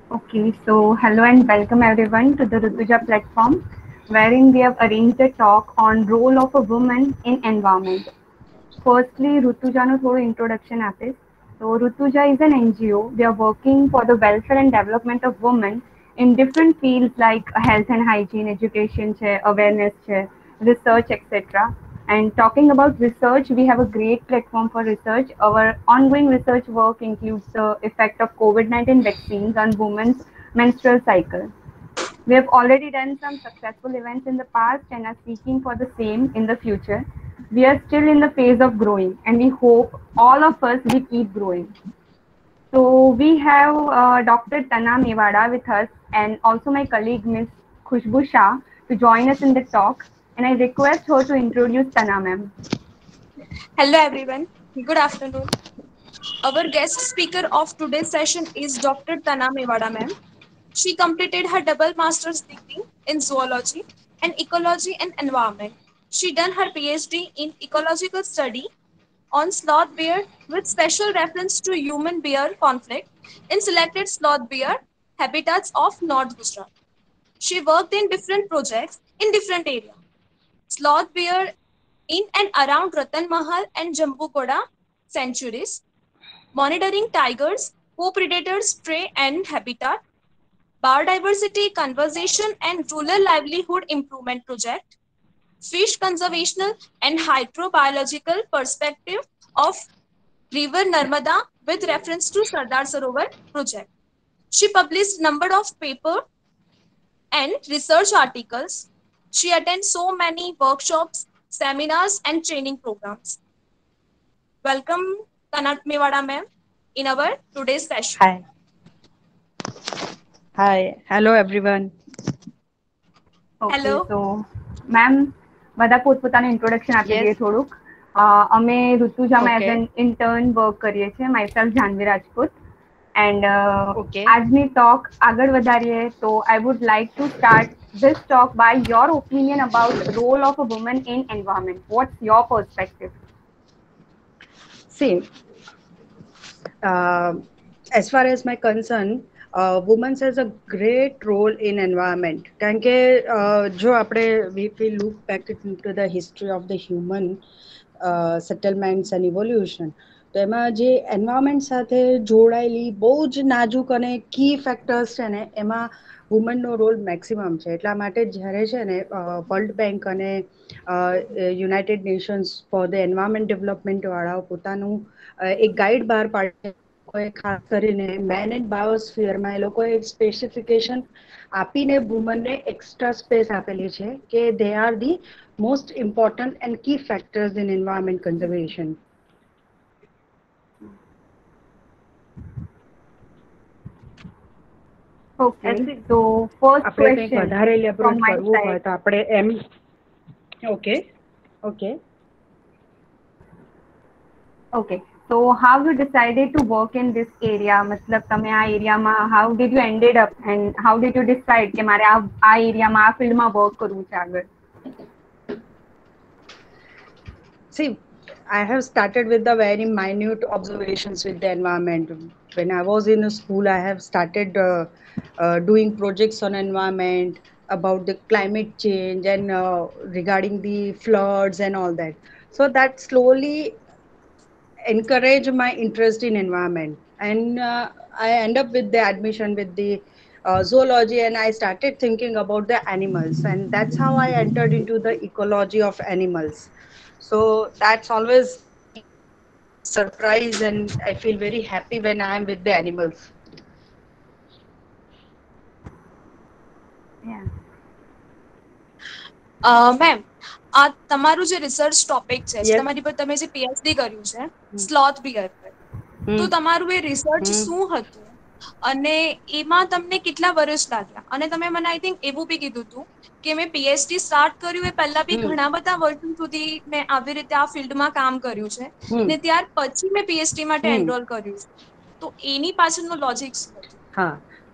Okay, so hello and welcome everyone to the Rutuja platform, wherein we have arranged a talk on role of a woman in environment. Firstly, Rutuja no થોડું introduction આપીશ. So Rutuja is an NGO. We are working for the welfare and development of women in different fields like health and hygiene, education, awareness, research, etc. And talking about research, we have a great platform for research. Our ongoing research work includes the effect of COVID-19 vaccines on women's menstrual cycle. We have already done some successful events in the past and are seeking for the same in the future. We are still in the phase of growing and we hope all of us will keep growing. So we have Dr. Tana Mewada with us and also my colleague Ms. Khushbu Shah to join us in the talk, and I request her to introduce Tana ma'am. Hello everyone. Good afternoon. Our guest speaker of today's session is Dr. Tana Mewada ma'am. She completed her double master's degree in zoology and ecology and environment. She done her PhD in ecological study on sloth bear with special reference to human bear conflict in selected sloth bear habitats of North Gujarat. She worked in different projects in different areas. Sloth bear in and around Ratan Mahal and Jambukoda sanctuaries, monitoring tigers, co-predators, prey and habitat, biodiversity conservation and rural livelihood improvement project, fish conservational and hydrobiological perspective of river Narmada with reference to Sardar Sarovar project. She published number of paper and research articles. She attends so many workshops, seminars and training programs. Welcome, Kanat Mewada ma'am, in our today's session. Hi. Hi. Hello, everyone. Okay Hello. તો ma'am બધા પોતપોતાનું introduction આપી દઈએ Yes. થોડુંક. અમે ઋતુજામાં as an Okay. Intern work કરીએ છીએ, myself Jahnavi Rajput. And Okay. આજની ટોક આગળ વધારીએ તો I would like to start this talk by your opinion about role of a woman in environment. What's your perspective? See, uh, as far as my concern, women has a great role in environment. કારણ કે જો આપણે if we look back into the history of the human settlements and evolution, તો એમાં જે environment સાથે જોડાયેલી બહુ જ નાજુક અને કી ફેક્ટર્સ છે ને એમાં વુમનનો રોલ મેક્સિમમ છે. એટલા માટે જ્યારે છે ને વર્લ્ડ બેંક અને United Nations for the environment development વાળાઓ પોતાનું એક ગાઈડ બહાર પાડે, લોકોએ ખાસ કરીને મેન એન્ડ બાયોસ્ફિયરમાં એ લોકોએ એક સ્પેસિફિકેશન આપીને વુમનને એક્સ્ટ્રા સ્પેસ આપેલી છે કે they are the most important and key factors in environment conservation. Okay, so first આપણે કંઈક question વધારે from એલેબોરેટ my કરવું side. હોય તો આપણે એમ okay okay Okay, so how you decided to work in this area? मतलब તમે આ એરિયામાં how did you ended up and how did you decide કે મારે આ એરિયામાં આ ફિલ્ડમાં વર્ક કરવું છે આગળ? See, I have started with the very minute observations with the environment. When I was in a school, I have started doing projects on environment about the climate change and regarding the floods and all that. So that slowly encourage my interest in environment, and I end up with the admission with the zoology, and I started thinking about the animals, and that's how I entered into the ecology of animals. So that's always surprise, and I feel very happy when I am with the animals. Yeah. Ma'am, આ તમારું જે research topic છે, Yes. તમારી પર તમે જે PhD કર્યું છે સ્લોથ બિયર પર, તો Hmm. તમારું એ રિસર્ચ Hmm. શું હતું અને એમાં તમને કેટલા વર્ષ લાગ્યા? અને તમે મને આઈ થિંક એવું બી કીધું હતું કે મેં પીએચડી સ્ટાર્ટ કર્યું એ પહેલા બી Hmm. ઘણા બધા વર્ષો સુધી મેં આવી રીતે આ ફિલ્ડમાં કામ કર્યું છે Hmm. ને ત્યાર પછી મેં પીએચડી માટે Hmm. એનરોલ કર્યું છે, તો એની પાછળનું લોજિક શું હતું? હા,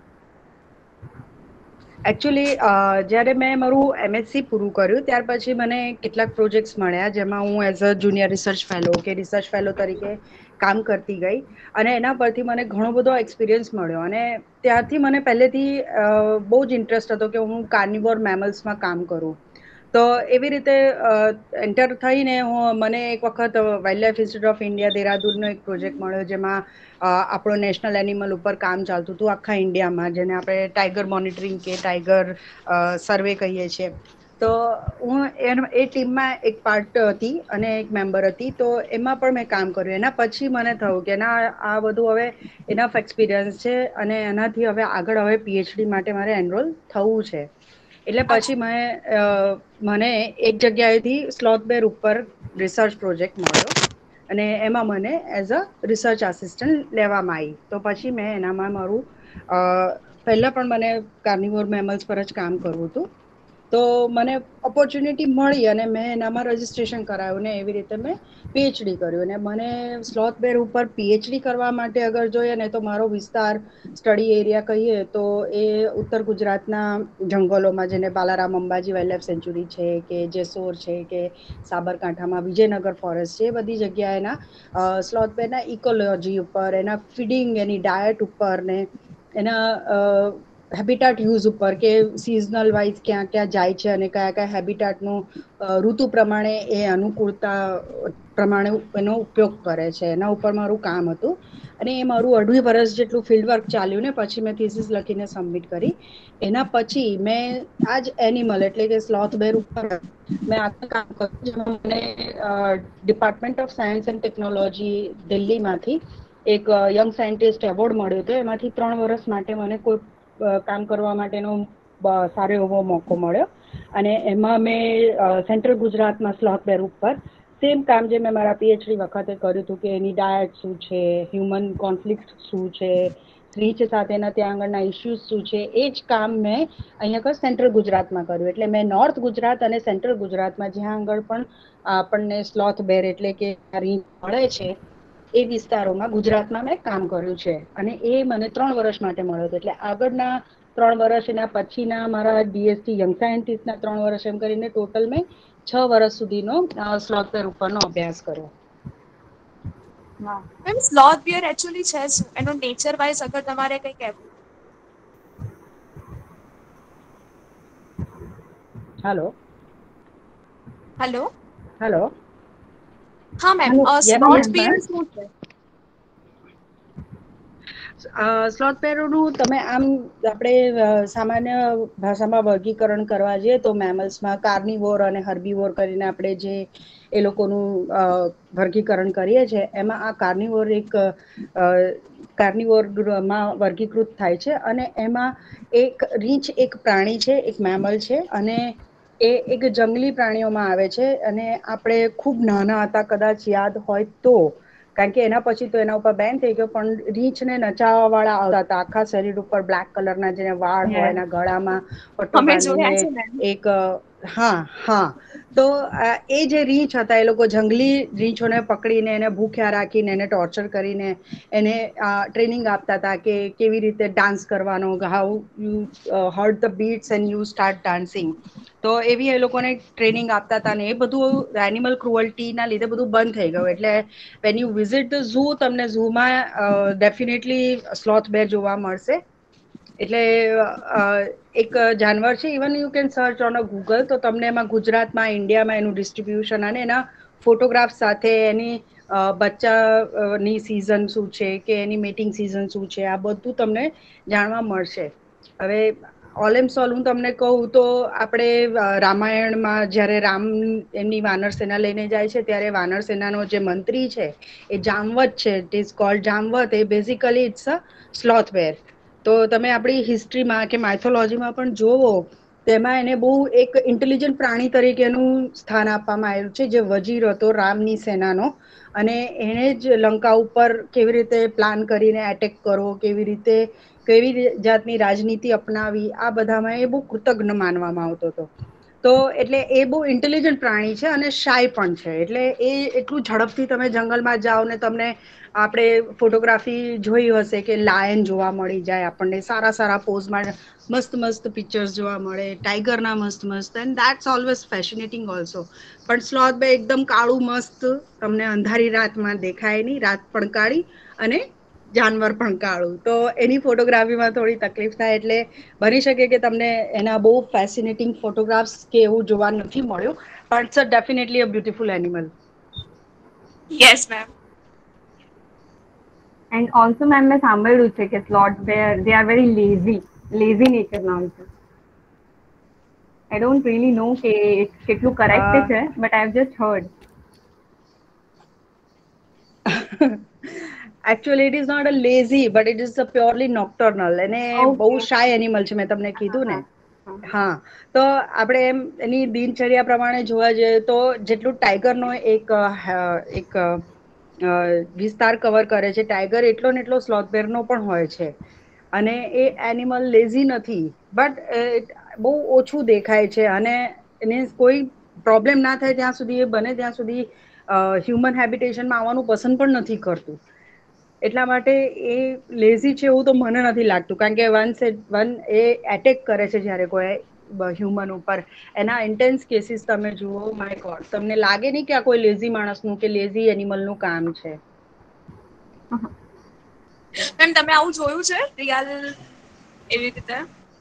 એકચ્યુઅલી જ્યારે મેં મારું એમએસસી પૂરું કર્યું ત્યાર પછી મને કેટલાક પ્રોજેક્ટ્સ મળ્યા જેમાં હું as a junior research fellow કે રિસર્ચ ફેલો તરીકે કામ કરતી ગઈ અને એના પરથી મને ઘણો બધો એક્સપિરિયન્સ મળ્યો અને ત્યારથી મને પહેલેથી બહુ જ ઇન્ટરેસ્ટ હતો કે હું કાર્નિવોર મેમલ્સમાં કામ કરું. તો એવી રીતે એન્ટર થઈને મને એક વખત Wild Life Institute of India દેહરાદૂનનો એક પ્રોજેક્ટ મળ્યો જેમાં આપણો નેશનલ એનિમલ ઉપર કામ ચાલતું હતું આખા ઇન્ડિયામાં, જેને આપણે ટાઈગર મોનિટરિંગ કે ટાઈગર સર્વે કહીએ છીએ. તો હું એ ટીમમાં એક પાર્ટ હતી અને એક મેમ્બર હતી. તો એમાં પણ મેં કામ કર્યું. એના પછી મને થયું કે ના, આ બધું હવે ઇનફ એક્સપિરિયન્સ છે અને એનાથી હવે આગળ હવે પીએચડી માટે મારે એનરોલ થવું છે. એટલે પછી મને એક જગ્યાએથી સ્લોથ બેર ઉપર રિસર્ચ પ્રોજેક્ટ મળ્યો અને એમાં મને એઝ અ રિસર્ચ આસિસ્ટન્ટ લેવામાં આવી. તો પછી મેં એનામાં મારું પહેલાં પણ મને કાર્નિવોર મેમલ્સ પર જ કામ કરવું હતું. તો મને ઓપોર્ચ્યુનિટી મળી અને મેં એનામાં રજીસ્ટ્રેશન કરાવ્યું ને એવી રીતે મેં પીએચડી કર્યું. અને મને સ્લોથ બેર ઉપર પીએચડી કરવા માટે અગર જોઈએ ને તો મારો વિસ્તાર સ્ટડી એરિયા કહીએ તો એ ઉત્તર ગુજરાતના જંગલોમાં, જેને Balaram Ambaji wild life sanctuary છે કે જેસોર છે કે સાબરકાંઠામાં વિજયનગર ફોરેસ્ટ છે, એ બધી જગ્યાએના સ્લોથ બેરના ઇકોલોજી ઉપર, એના ફીડિંગ, એની ડાયટ ઉપર ને એના હેબિટાટ યુઝ ઉપર કે સિઝનલ વાઇઝ ક્યાં ક્યાં જાય છે અને કયા કયા હેબિટાટનું ઋતુ પ્રમાણે એ અનુકૂળતા પ્રમાણે એનો ઉપયોગ કરે છે, એના ઉપર મારું કામ હતું. અને એ મારું 2.5 વર્ષ જેટલું ફિલ્ડવર્ક ચાલ્યું ને પછી મેં થીસીસ લખીને સબમિટ કરી. એના પછી મેં આ જ એનિમલ એટલે કે સ્લોથ બેર ઉપર મેં આગળ કામ કર્યું, જેમાં મને department of science and technology દિલ્હીમાંથી એક યંગ સાયન્ટિસ્ટ એવોર્ડ મળ્યો હતો. એમાંથી 3 વર્ષ માટે મને કોઈ કામ કરવા માટેનો સારો એવો મોકો મળ્યો અને એમાં મેં સેન્ટ્રલ ગુજરાતમાં સ્લોથ બેર ઉપર સેમ કામ જે મેં મારા પીએચડી વખતે કર્યું હતું કે એની ડાયટ શું છે, હ્યુમન કોન્ફ્લિક્ટ શું છે, રીંછ સાથેના ત્યાં આગળના ઇસ્યુઝ શું છે, એ જ કામ મેં અહીંયા સેન્ટ્રલ ગુજરાતમાં કર્યું. એટલે મેં નોર્થ ગુજરાત અને સેન્ટ્રલ ગુજરાતમાં જ્યાં આગળ પણ આપણને સ્લોથ બેર એટલે કે રીંછ મળે છે એ વિસ્તારોમાં ગુજરાતમાં મેં કામ કર્યું છે. અને એ મને 3 વર્ષ માટે મળ્યો હતો. એટલે આગળના 3 વર્ષ, એના પછીના મારા ડીએસટી યંગ સાયન્ટિસ્ટના 3 વર્ષ, એમ કરીને ટોટલ મેં 6 વર્ષ સુધીનો સ્લોથ બેર ઉપરનો અભ્યાસ કર્યો. મેમ, સ્લોથ બિયર એકચ્યુઅલી છે શું? એનો નેચર વાઇઝ અગર તમારે કંઈ કહેવું? Hello hello. હેલો. હા મેમ, સ્લોથ બિયર શું છે? સ્લોથ બેરનું તમે આમ આપણે સામાન્ય ભાષામાં વર્ગીકરણ કરવા જઈએ તો મેમલ્સમાં કાર્નિવોર અને હર્બીવોર કરીને આપણે જે એ લોકોનું વર્ગીકરણ કરીએ છીએ, એમાં આ કાર્નિવોર કાર્નિવોરમાં વર્ગીકૃત થાય છે. અને એમાં એક રીંછ એક પ્રાણી છે, એક મેમલ છે અને એ એક જંગલી પ્રાણીઓમાં આવે છે. અને આપણે ખૂબ નાના હતા, કદાચ યાદ હોય તો, કારણ કે એના પછી તો એના ઉપર બેન થઈ ગયો, પણ રીંછને નચાવવા વાળા આવતા હતા. આખા શરીર ઉપર બ્લેક કલરના જેને વાળ હોય, એના ગળામાં પટ્ટો અમે બાંધીને જોયા છે મેમ. એક હા હા. તો એ જે રીંછ હતા, એ લોકો જંગલી રીંછોને પકડીને એને ભૂખ્યા રાખીને એને ટોર્ચર કરીને એને ટ્રેનિંગ આપતા હતા કે કેવી રીતે ડાન્સ કરવાનો, how you hurt the beats and you start dancing. તો એવી એ લોકોને ટ્રેનિંગ આપતા હતા. ને એ બધું એનિમલ ક્રુઅલ્ટીના લીધે બધું બંધ થઈ ગયું. એટલે when you visit the zoo, તમને ઝૂમાં ડેફિનેટલી સ્લોથ બેર જોવા મળશે. એટલે એક જાનવર છે. Even you can search on a Google, તો તમને એમાં ગુજરાતમાં, ઇન્ડિયામાં એનું ડિસ્ટ્રીબ્યુશન અને એના ફોટોગ્રાફ સાથે એની બચ્ચાની સિઝન શું છે કે એની મેટિંગ સિઝન શું છે, આ બધું તમને જાણવા મળશે. હવે ઓલ એમ સોલ હું તમને કહું તો આપણે રામાયણમાં જ્યારે રામ એમની વાનર સેના લઈને જાય છે, ત્યારે વાનર સેનાનો જે મંત્રી છે એ જામવત છે. It is called Jamvat. એ basically it's a sloth bear. તો તમે આપણી હિસ્ટ્રીમાં કે માઇથોલોજીમાં પણ જોવો, તેમાં એને બહુ એક ઇન્ટેલિજન્ટ પ્રાણી તરીકેનું સ્થાન આપવામાં આવ્યું છે, જે વજીર હતો રામની સેનાનો. અને એણે જ લંકા ઉપર કેવી રીતે પ્લાન કરીને એટેક કરો, કેવી જાતની રાજનીતિ અપનાવી, આ બધામાં એ બહુ કૃતજ્ઞ માનવામાં આવતો હતો. તો એટલે એ બહુ ઇન્ટેલિજન્ટ પ્રાણી છે અને શાય પણ છે. એટલે એ એટલું ઝડપથી તમે જંગલમાં જાઓ ને તમને આપણે ફોટોગ્રાફી જોઈ હશે કે લાયન જોવા મળી જાય આપણને સારા સારા પોઝમાં મસ્ત મસ્ત પિક્ચર્સ જોવા મળે ટાઈગરના મસ્ત મસ્ત and that's always fascinating also. પણ સ્લોથ બે એકદમ કાળું મસ્ત તમને અંધારી રાતમાં દેખાય નહીં, રાત પણ કાળી અને જાનવર પણ કાળું, તો એની ફોટોગ્રાફીમાં થોડી તકલીફ થાય. એટલે બની શકે કે તમને એના બહુ ફેસિનેટિંગ ફોટોગ્રાફ્સ કે એવું જોવા નથી મળ્યું, પણ it's definitely a beautiful animal. Yes ma'am. And also ma'am મેં સાંભળ્યું છે કે sloth bear they are very lazy nature નામ છે. આઈ ડોન્ટ રિયલી નો કે કેટલું કરેક્ટ છે, but I have just heard. Actually, it is not a lazy, but it is a purely nocturnal. એને બહુ ઓકે. શાય એનિમલ છે, મેં તમને કીધું ને. હા. હા, તો આપણે એમ એની દિનચર્યા પ્રમાણે જોવા જઈએ તો જેટલું ટાઈગરનો એક વિસ્તાર કવર કરે છે ટાઈગર, એટલો ને એટલો સ્લોથ બેરનો પણ હોય છે. અને એ એનિમલ લેઝી નથી, બટ બહુ ઓછું દેખાય છે અને એને કોઈ પ્રોબ્લેમ ના થાય ત્યાં સુધી એ બને ત્યાં સુધી હ્યુમન હેબિટેશનમાં આવવાનું પસંદ પણ નથી કરતું. એટલા માટે એ લેઝી છે એવું તો મને નથી લાગતું, કારણ કે વન એ એટેક કરે છે જ્યારે કોઈ હ્યુમન ઉપર, એના ઇન્ટેન્સ કેસીસ તમે જુઓ, માય ગોડ, તમને લાગે નહીં કે આ કોઈ લેઝી માણસનું કે લેઝી એનિમલનું કામ છે. મેમ તમે આવું જોયું છે રિયલ એવી રીતે?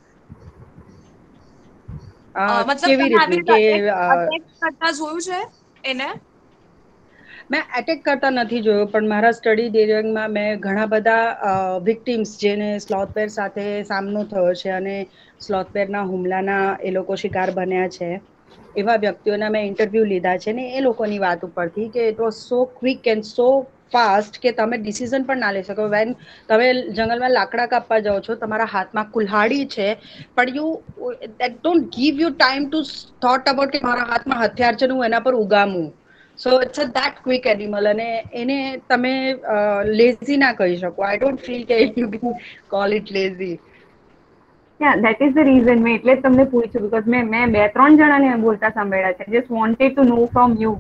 મતલબ કેવી તમે આવી રીતનું રીતે કે અટેક કરતા જોયું છે એને? મેં એટેક કરતા નથી જોયું, પણ મારા સ્ટડી ડેરિંગમાં મેં ઘણા બધા વિક્ટીમ્સ જેને સ્લોથબેર સાથે સામનો થયો છે અને સ્લોથબેરના હુમલાના એ લોકો શિકાર બન્યા છે, એવા વ્યક્તિઓના મેં ઇન્ટરવ્યૂ લીધા છે ને એ લોકોની વાત ઉપરથી કે it was so quick and so fast કે તમે ડિસિઝન પણ ના લઈ શકો. વેન તમે જંગલમાં લાકડા કાપવા જાઓ છો, તમારા હાથમાં કુલ્હાડી છે, પણ that don't give you time to thought about કે મારા હાથમાં હથિયાર છે, હું એના પર ઉગામું. So it's a that quick animal, અને એને તમે લેઝી ના કહી શકો. આઈ ડોન્ટ ફીલ કે you can call it lazy. Yeah, that is the reason મેં એટલે જ તમને પૂછ્યું, because મેં 2-3 જણાને બોલતા સાંભળ્યા છે. Just wanted to know from you.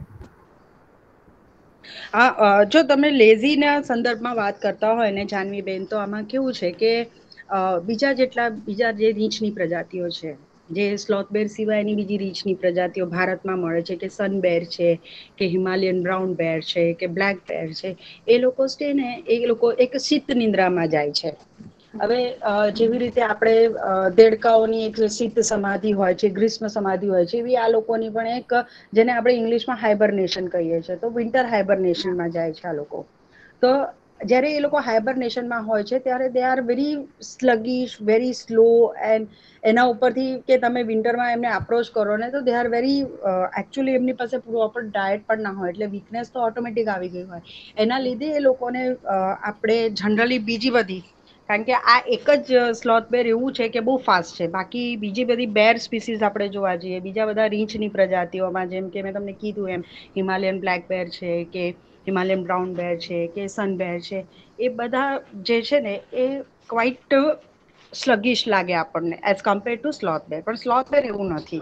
હા, જો તમે લેઝીના સંદર્ભમાં વાત કરતા હોય ને જાનવીબેન, તો આમાં કેવું છે કે બીજા જે રીંછની પ્રજાતિઓ છે, જે સ્લોથબેર સિવાયની બીજી રીંછની પ્રજાતિઓ ભારતમાં મળે છે, કે સનબેર છે, કે હિમાલયન બ્રાઉન બેર છે, કે બ્લેક બેર છે, એ લોકો છે ને એ લોકો એક શીત નિંદ્રામાં જાય છે. હવે જેવી રીતે આપણે દેડકાઓની એક શીત સમાધિ હોય છે, ગ્રીષ્મ સમાધિ હોય છે, એવી આ લોકોની પણ એક, જેને આપણે ઇંગ્લિશમાં હાઇબરનેશન કહીએ છીએ, તો વિન્ટર હાઇબરનેશનમાં જાય છે આ લોકો. તો જ્યારે એ લોકો હાઇબરનેશનમાં હોય છે ત્યારે they are very sluggish, very slow, and એના ઉપરથી કે તમે વિન્ટરમાં એમને અપ્રોચ કરો ને તો દે આર વેરી એકચ્યુઅલી એમની પાસે પ્રોપર ડાયટ પણ ના હોય, એટલે વીકનેસ તો ઓટોમેટિક આવી ગઈ હોય. એના લીધે એ લોકોને આપણે જનરલી બીજી બધી, કારણ કે આ એક જ સ્લોથ બેર એવું છે કે બહુ ફાસ્ટ છે, બાકી બીજી બધી બેર સ્પીસીસ આપણે જોવા જઈએ બીજા બધા રીંછની પ્રજાતિઓમાં, જેમ કે મેં તમને કીધું એમ હિમાલયન બ્લેક બેર છે, કે હિમાલયન બ્રાઉન બેર છે, કે સનબેર છે, એ બધા જે છે ને એ ક્વાઈટ સ્લગિશ લાગે આપણને as compare to sloth bear, પણ સ્લોથ બેર એવું નથી.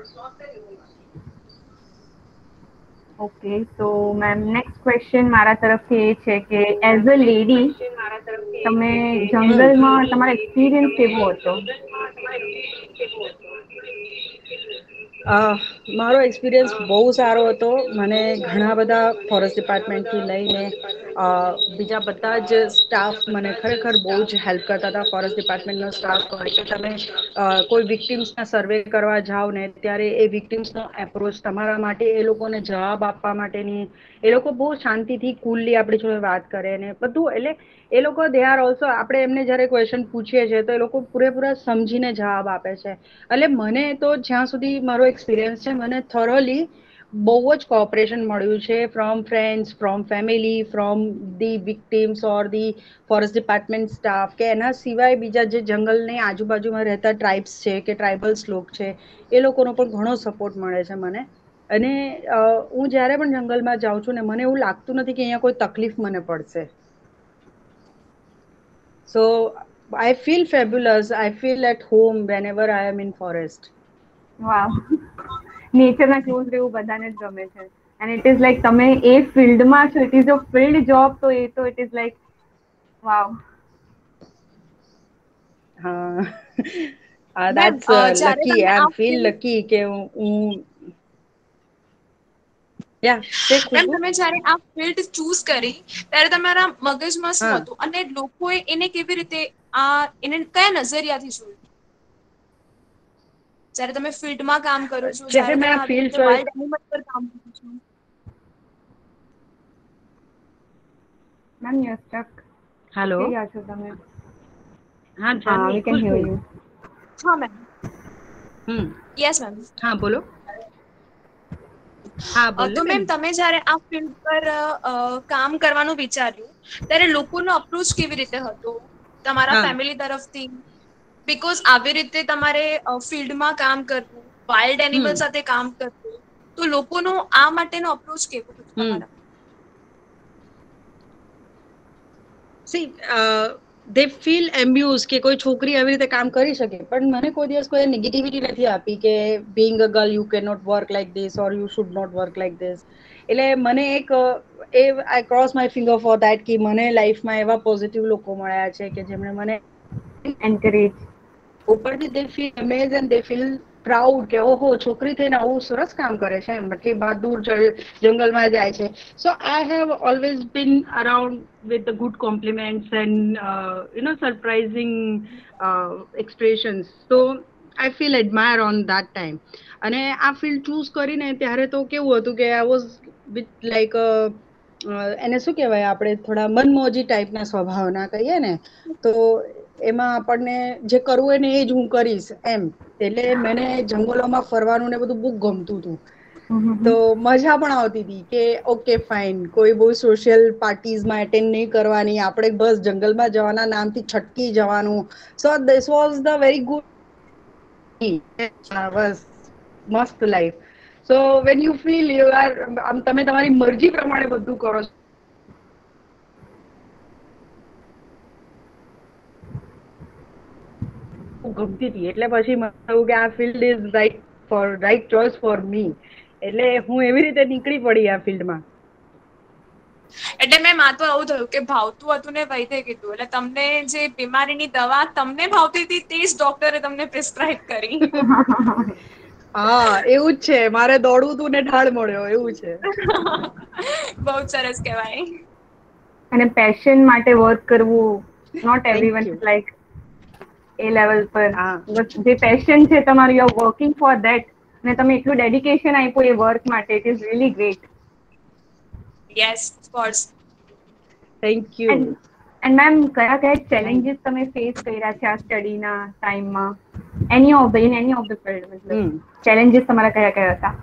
ઓકે, તો મેમ નેક્સ્ટ ક્વેશ્ચન મારા તરફથી એ છે કે એઝ અ લેડી તમે જંગલમાં તમારો એક્સપિરિયન્સ કેવો હતો? મારો એક્સપિરિયન્સ બહુ સારો હતો. મને ઘણા બધા ફોરેસ્ટ ડિપાર્ટમેન્ટથી લઈને બીજા બધા જ સ્ટાફ મને ખરેખર બહુ જ હેલ્પ કરતા હતા. ફોરેસ્ટ ડિપાર્ટમેન્ટનો સ્ટાફ હોય કે તમે કોઈ વિક્ટિમ્સના સર્વે કરવા જાઓ ને ત્યારે એ વિક્ટિમ્સનો એપ્રોચ તમારા માટે, એ લોકોને જવાબ આપવા માટેની, એ લોકો બહુ શાંતિથી કુલલી આપણી જોડે વાત કરે ને બધું. એટલે એ લોકો દે આર ઓલ્સો, આપણે એમને જ્યારે ક્વેશ્ચન પૂછીએ છીએ તો એ લોકો પૂરેપૂરા સમજીને જવાબ આપે છે. એટલે મને તો જ્યાં સુધી મારો એક્સપિરિયન્સ છે, મને થોરોલી બહુ જ કોઓપરેશન મળ્યું છે from friends, from family, from the victims or the forest department staff, કે એના સિવાય બીજા જે જંગલની આજુબાજુમાં રહેતા ટ્રાઇબ્સ છે કે ટ્રાઇબલ્સ લોક છે, એ લોકોનો પણ ઘણો સપોર્ટ મળે છે મને. અને હું જ્યારે પણ જંગલમાં જાઉં છું ને મને એવું લાગતું નથી કે અહીંયા કોઈ તકલીફ મને પડશે. So I feel fabulous. I feel at home whenever I am in forest. Wow, નેચરના ક્લોઝ રહેવું બધાને જ ગમે છે. એન્ડ ઇટ ઇઝ લાઈક તમે એ ફિલ્ડમાં છો, it is your field job, તો એ તો ઇટ ઇઝ લાઈક વાવ. હા, મેમ that's જ્યારે lucky. તમે I આ feel ફિલ્ડ lucky કે હું યા સે મેમ ખુશબુ. તમે જ્યારે આ ફિલ્ડ ચૂઝ કરી ત્યારે તમારા મગજમાં શું હા, હતું અને લોકોએ એને કેવી રીતે આ એને કયા નજરિયાથી જોયું જ્યારે તમે ફિલ્ડમાં કામ કરો છો, જ્યારે જ્યારે મેં તમે આ આવી ફિલ્ડ રીતે ચોઈસ વાઇલ્ડ એનિમલ પર કામ કરો છો? Ma'am you stuck. હેલો, અટકી ગયા છો તમે. હા હા, Janvi we can Khushbu. Hear you. હા મેમ. Hmm, yes ma'am. હા બોલો. હા બોલ તો ને બેન. મેમ તમે જ્યારે આ ફિલ્ડ પર કામ કરવાનું વિચાર્યું ત્યારે લોકોનો અપ્રોચ કેવી રીતે હતો તમારા હા, ફેમિલી તરફથી? બીકોઝ આવી રીતે તમારે ફિલ્ડમાં કામ કરવું, વાઇલ્ડ હમ, એનિમલ સાથે કામ કરવું, તો લોકોનો આ માટેનો અપ્રોચ કેવો હતો હમ. તમારા? સી દે ફીલ એમ્બ્યુઝ કે કોઈ છોકરી આવી રીતે કામ કરી શકે, પણ મને કોઈ દિવસ કોઈ નેગેટિવિટી નથી આપી કે being a girl you can not work like this or you should not work like this. એટલે મને એક I cross my finger for that કે મને લાઈફમાં એવા પોઝિટિવ લોકો મળ્યા છે કે જેમણે મને એન્કરેજ. ઉપરથી they feel amaze and they feel proud કે ઓહો છોકરી થઈને આવું સરસ કામ કરે છે એમ, કે બહાદુર જંગલમાં જાય છે. So I have always been around with the good compliments and surprising expressions. So I feel admire on that time. અને આ ફિલ્ડ ચૂઝ કરીને ત્યારે તો કેવું હતું કે આઈ વોઝ વિથ લાઈક એને શું કહેવાય આપણે થોડા મનમોજી ટાઈપના સ્વભાવના કહીએ ને, તો એમાં આપણને જે કરવું હોય ને એ જ હું કરીશ એમ. એટલે મને જંગલોમાં ફરવાનું ને બધું બહુ ગમતું હતું. તો મજા પણ આવતી હતી કે ઓકે ફાઈન, કોઈ બહુ સોશિયલ પાર્ટીઝમાં એટેન્ડ નહીં કરવાની, આપણે બસ જંગલમાં જવાના નામથી છટકી જવાનું. So this was the very good બસ મસ્ત life. So when you feel you are આમ તમે તમારી મરજી પ્રમાણે બધું કરો છો. ગમતી હતી એટલે પછી મને થયું કે આ field is right choice for me. એટલે હું એવી રીતે નીકળી પડી આ ફિલ્ડમાં. એટલે મેમ આ તો આવું થયું કે ભાવતું હતું ને વૈદ્ય કીધું, એટલે તમને જે બીમારીની દવા તમને ભાવતી હતી તે જ ડોક્ટરે તમને પ્રિસ્ક્રાઇબ કરી. હા એવું જ છે, મારે દોડવું તું ને ઢાળ મળ્યો એવું છે. બહુ જ સરસ કહેવાય. અને પેશન માટે વર્ક કરવું, not thank everyone you. Like એ લેવલ પર. હા જે પેશન છે તમારું, you are working for that, અને તમે એટલું ડેડિકેશન આપ્યું એ વર્ક માટે, it is really great. Yes of course. Thank you. And ma'am કયા કયા થેન્ક ચેલેન્જીસ તમે ફેસ કર્યા છે આ સ્ટડીના ટાઈમમાં? Any of the in any of the field, મતલબ હમ ચેલેન્જીસ તમારા કયા કયા હતા?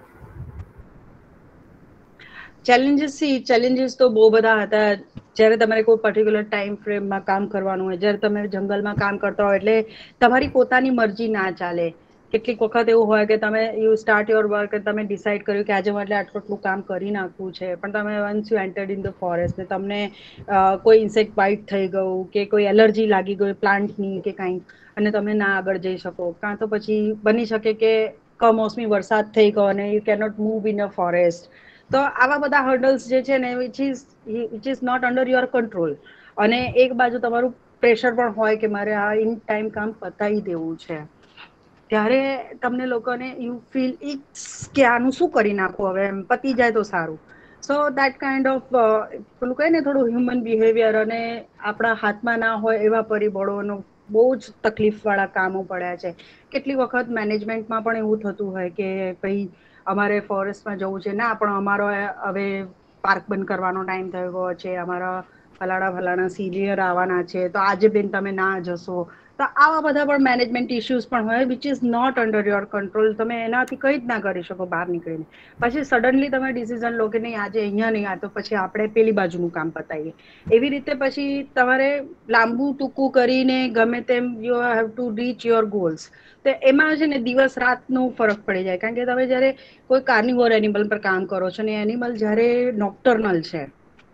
ચેલેન્જીસ તો બહુ બધા હતા. જ્યારે તમારે કોઈ પર્ટિક્યુલર ટાઈમ ફ્રેમમાં કામ કરવાનું હોય, જ્યારે તમે જંગલમાં કામ કરતા હોય એટલે તમારી પોતાની મરજી ના ચાલે. કેટલીક વખત એવું હોય કે તમે યુ સ્ટાર્ટ યોર વર્ક, તમે ડિસાઈડ કર્યું કે આજે મારે આટલું આટલું કામ કરી નાખવું છે, પણ તમે once you entered in the forest ને તમને કોઈ ઇન્સેક્ટ બાઈટ થઈ ગયું કે કોઈ એલર્જી લાગી ગઈ પ્લાન્ટની કે કાંઈ, અને તમે ના આગળ જઈ શકો, કાં તો પછી બની શકે કે કમોસમી વરસાદ થઈ ગયો અને you cannot move in a forest. તો આવા બધા હર્ડલ્સ જે છે ને which is not under your control. અને એક બાજુ તમારું પ્રેશર પણ હોય કે મારે આ ઇન ટાઈમ કામ પતાવી દેવું છે. ત્યારે તમને લોકોને યુ ફીલ કે આનું શું કરી નાખું હવે, એમ પતી જાય તો સારું. સો દેટ કાઇન્ડ ઓફ પેલું કહે ને થોડું હ્યુમન બિહેવિયર, અને આપણા હાથમાં ના હોય એવા પરિબળોનો બહુ જ તકલીફ વાળા કામો પડ્યા છે. કેટલી વખત મેનેજમેન્ટમાં પણ એવું થતું હોય કે ભાઈ અમારે ફોરેસ્ટમાં જવું છે, ના પણ અમારો હવે પાર્ક બંધ કરવાનો ટાઈમ થઈ ગયો છે, અમારા ફલાણા સિનિયર આવવાના છે, તો આજે બેન તમે ના જશો. તો આવા બધા પણ મેનેજમેન્ટ ઇસ્યુઝ પણ હોય which is not under your control. તમે એનાથી કંઈ જ ના કરી શકો બહાર નીકળીને. પછી સડનલી તમે ડિસિઝન લો કે નહીં આજે અહીંયા નહીં, આ તો પછી આપણે પેલી બાજુનું કામ પતાવીએ. એવી રીતે પછી તમારે લાંબુ ટૂંકું કરીને ગમે તેમ you have to reach your goals. તો એમાં છે ને દિવસ રાતનો ફરક પડી જાય, કારણ કે તમે જયારે કોઈ કાર્નિવોર એનિમલ પર કામ કરો છો ને એનિમલ જયારે નોક્ટર્નલ છે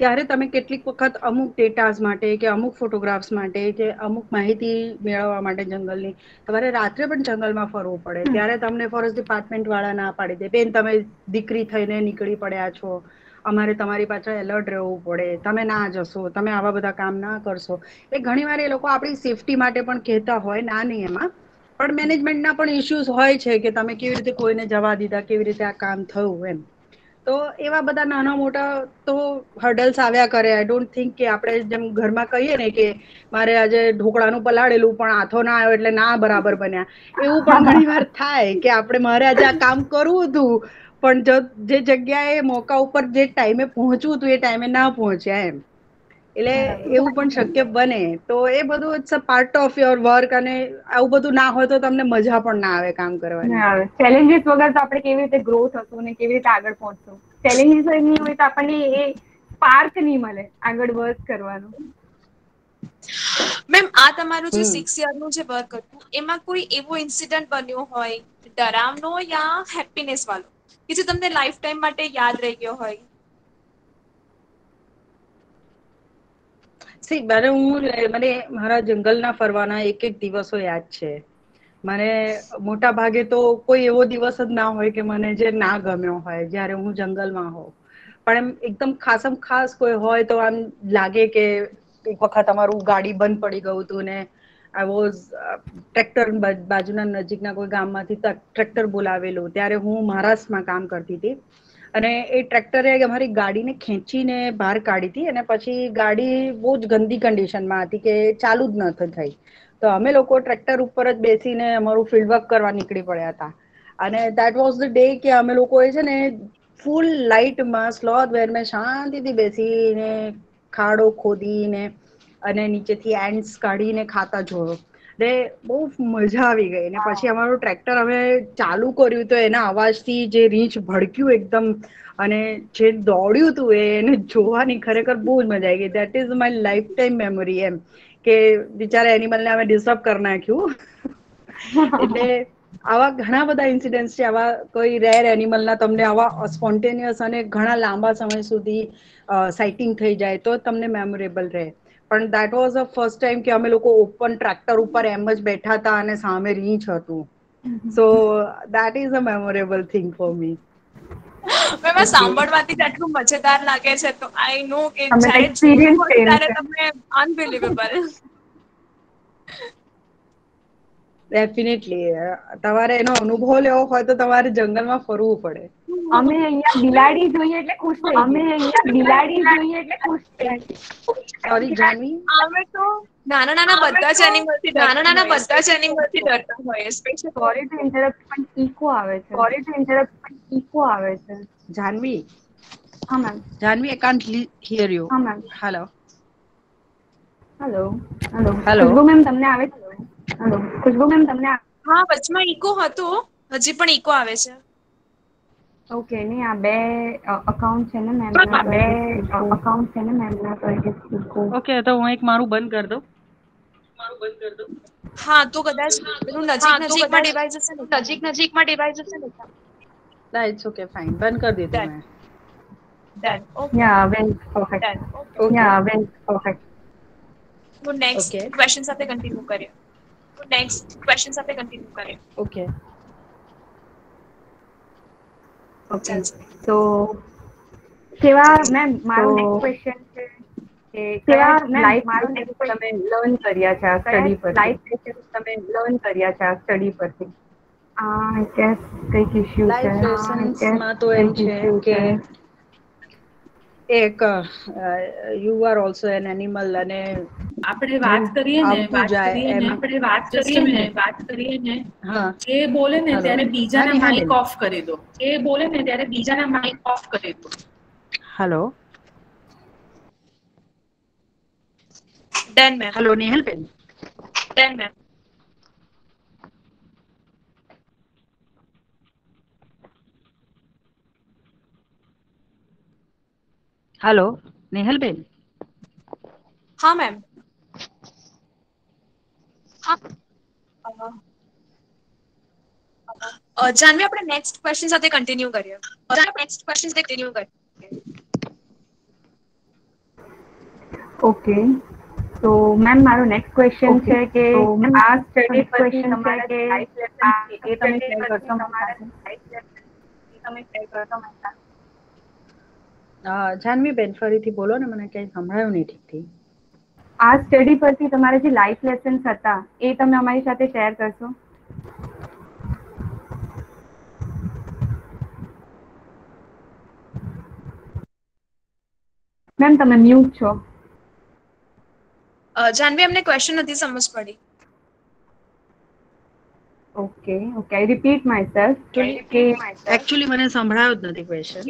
ત્યારે તમે કેટલીક વખત અમુક ડેટાઝ માટે કે અમુક ફોટોગ્રાફ્સ માટે કે અમુક માહિતી મેળવવા માટે જંગલની તમારે રાત્રે પણ જંગલમાં ફરવું પડે. ત્યારે તમને ફોરેસ્ટ ડિપાર્ટમેન્ટ વાળા ના પાડી દે, બેન તમે દીકરી થઈને નીકળી પડ્યા છો, અમારે તમારી પાછળ એલર્ટ રહેવું પડે, તમે ના જશો, તમે આવા બધા કામ ના કરશો. એ ઘણી વાર એ લોકો આપણી સેફ્ટી માટે પણ કહેતા હોય, ના નહીં એમાં, પણ મેનેજમેન્ટના પણ ઇશ્યુઝ હોય છે કે તમે કેવી રીતે કોઈને જવા દીધા, કેવી રીતે આ કામ થયું એમ. તો એવા બધા નાના મોટા તો હર્ડલ્સ આવ્યા કરે. આઈ ડોન્ટ થિંક કે આપણે જેમ ઘરમાં કહીએ ને કે મારે આજે ઢોકળાનું પલાળેલું પણ આથો ના આવ્યો એટલે ના બરાબર બન્યા, એવું પણ ઘણી વાર થાય કે આપણે મારે આજે આ કામ કરવું હતું પણ જે જગ્યાએ મોકા ઉપર જે ટાઈમે પહોંચવું હતું એ ટાઈમે ના પહોંચ્યા એમ. એટલે એવું પણ શક્ય બને. તો એ બધું it's a part of your work, અને આવું બધું ના હોય તો તમને મજા પણ ના આવે કામ કરવાની. ચેલેન્જીસ વગર તો આપણે કેવી રીતે ગ્રો થશું ને કેવી રીતે આગળ પહોંચશું. ચેલેન્જીસ નહીં હોય તો આપણને એ સ્પાર્ક નહીં મળે આગળ વર્ક કરવાનું. મેમ, આ તમારું જે 6 યરનું જે વર્ક હતું એમાં કોઈ એવો ઇન્સિડન્ટ બન્યો હોય ડરાવનો યા હેપીનેસ વાળો કે જે તમને લાઈફ ટાઈમ માટે યાદ રહી ગયો હોય? મને મારા જંગલના ફરવાના એક એક દિવસો યાદ છે. મને મોટા ભાગે તો કોઈ એવો દિવસ જ ના હોય કે મને જે ના ગમ્યો હોય જયારે હું જંગલમાં હોઉં. પણ એમ એકદમ ખાસમ ખાસ કોઈ હોય તો આમ લાગે કે એક વખત અમારું ગાડી બંધ પડી ગયું હતું ને આઈ વોઝ ટ્રેક્ટર બાજુના નજીકના કોઈ ગામમાંથી ટ્રેક્ટર બોલાવેલું, ત્યારે હું મહારાષ્ટ્રમાં કામ કરતી હતી અને એ ટ્રેક્ટરે અમારી ગાડીને ખેંચીને બહાર કાઢી હતી અને પછી ગાડી બહુ જ ગંદી કન્ડિશનમાં હતી કે ચાલુ જ નથી થઈ. તો અમે લોકો ટ્રેક્ટર ઉપર જ બેસીને અમારું ફિલ્ડવર્ક કરવા નીકળી પડ્યા હતા. અને દેટ વોઝ ધ ડે કે અમે લોકો એ છે ને ફૂલ લાઈટમાં સ્લોથ વેરમાં શાંતિથી બેસીને ખાડો ખોદીને અને નીચેથી એન્ડ્સ કાઢીને ખાતા જોયો. બહુ મજા આવી ગઈ. ને પછી અમારું ટ્રેક્ટર અમે ચાલુ કર્યું તો એના અવાજથી જે રીંછ ભડક્યું એકદમ અને જે દોડ્યું હતું એને જોવાની ખરેખર બહુ જ મજા આવી ગઈ. That is my life time memory એમ કે બિચારા એનિમલને અમે ડિસ્ટર્બ કરી નાખ્યું. એટલે આવા ઘણા બધા ઇન્સિડન્ટ્સ છે. આવા કોઈ રેર એનિમલના તમને આવા સ્પોન્ટેનિયસ અને ઘણા લાંબા સમય સુધી સાઇટિંગ થઈ જાય તો તમને મેમોરેબલ રહે. પણ that was a first time કે અમે લોકો ઓપન ટ્રેક્ટર ઉપર એમ જ બેઠા હતા અને સામે રીંછ હતું. So that is a memorable thing for me. Ma'am, સાંભળવાથી જ આટલું મજેદાર લાગે છે તો આઈ નો કે તમે તો જ્યારે જોયું એક્સપિરિયન્સ હોય કર્યું ત્યારે છે. તમને અનબિલિવેબલ. ડેફિનેટલી તમારે એનો અનુભવ લેવો હોય તો તમારે જંગલમાં ફરવું પડે. અમે અહીંયા બિલાડી જોઈએ એટલે ખુશ થઈ અમે ગઈ. અહીંયા બિલાડી જોઈએ એટલે ખુશ થઈ ગઈ. સોરી જાનવી. અમે તો નાના નાના બધા જ એનિમલથી નાના ડરતા નાના હોઈએ, બધા જ સ્પેશિયલી એનિમલથી ડરતા હોઈએ, સ્પેશિયલી સોરી ટુ ઇન્ટરપ્ટ પણ ઈકો આવે છે. સોરી ટુ ઇન્ટરપ્ટ પણ ઇકો આવે છે. જાનવી, હા ma'am. Janvi, I can't hear you. હા ma'am. Hello. Hello. Hello. Hello. Khushbu ma'am તમને આવે છે? હેલો. ખુશ્બુ મેમ તમને હા, વચમાં ઈકો હતું, હજી પણ ઈકો આવે છે. ઓકે, નહીં આ બે અકાઉન્ટ છે ને મેમના, તો બે અકાઉન્ટ છે ને મેમના, તો ઈકો. ઓકે, તો હું એક મારું બંધ કરી દઉં. મારું બંધ કરી દઉં. હા, તો કદાચ પેલું નજીક નજીકમાં ડિવાઇસ હશે ને. નજીકમાં ડિવાઇસ હશે ને. ના, ઇટ્સ ઓકે, ફાઇન. બંધ કરી દીધું મેં. Done. Okay. Yeah well perfect. Okay. Yeah well perfect. તો નેક્સ્ટ ઓકે. ક્વેશ્ચન સાથે કન્ટિન્યુ કરીએ. ઓકે. ઓકે. ચાલશે. તો કેવા મેમ મારો નેક્સ્ટ ક્વેશ્ચન છે કે કયા લાઈફ લેસન્સ તમે લર્ન કર્યા છે આ સ્ટડી પરથી? લાઈફ લેસન્સ તમે લર્ન કર્યા છે આ સ્ટડી પરથી? આઈ ગેસ કંઈક ઇશ્યુ છે. લાઈફ લેસન્સમાં તો એમ છે કે એક you are also an animal અને આપણે વાત કરીએ ને આવતું જાય એમ. આપણે વાત જસ્ટ કરીએ અ ને મિનિટ. હા. જે બોલે ને હેલો. ત્યારે હા, બીજાના માઇક નેહાબેન. ઓફ કરી દો. જે બોલે ને ત્યારે બીજાના માઇક ઓફ કરી દો. Hello. Done ma'am. Hello, Nehalben. Done ma'am. Hello, Nehalben. હા મેમ. જાનવી, આપણે નેક્સ્ટ ક્વેશ્ચન સાથે કન્ટિન્યુ કરીએ. ઓકે, તો મેમ મારો નેક્સ્ટ ક્વેશ્ચન છે કે આ સ્ટડી પરથી ક્વેશ્ચન છે તમારા કે જે લાઈફ લેસન છે આ એ તમે સ્ટડી શેર પરથી કરશો મારી તમારા સાથે? લાઈફ લેસન તમે શેર કરશો મારી સાથે? જાનવીબેન ફરીથી બોલો ને, મને કંઈ સંભળાયું નહીં ઠીકથી. આ સ્ટડી પરથી તમારા જે લાઈફ લેસન્સ હતા એ તમે અમારી સાથે શેર કરશો? મેમ તમે મ્યુટ છો. જાનવી, અમને ક્વેશ્ચન નથી સમજ પડી. Okay okay, I repeat myself કે એકચ્યુઅલી મને સંભળાયો જ નથી ક્વેશ્ચન.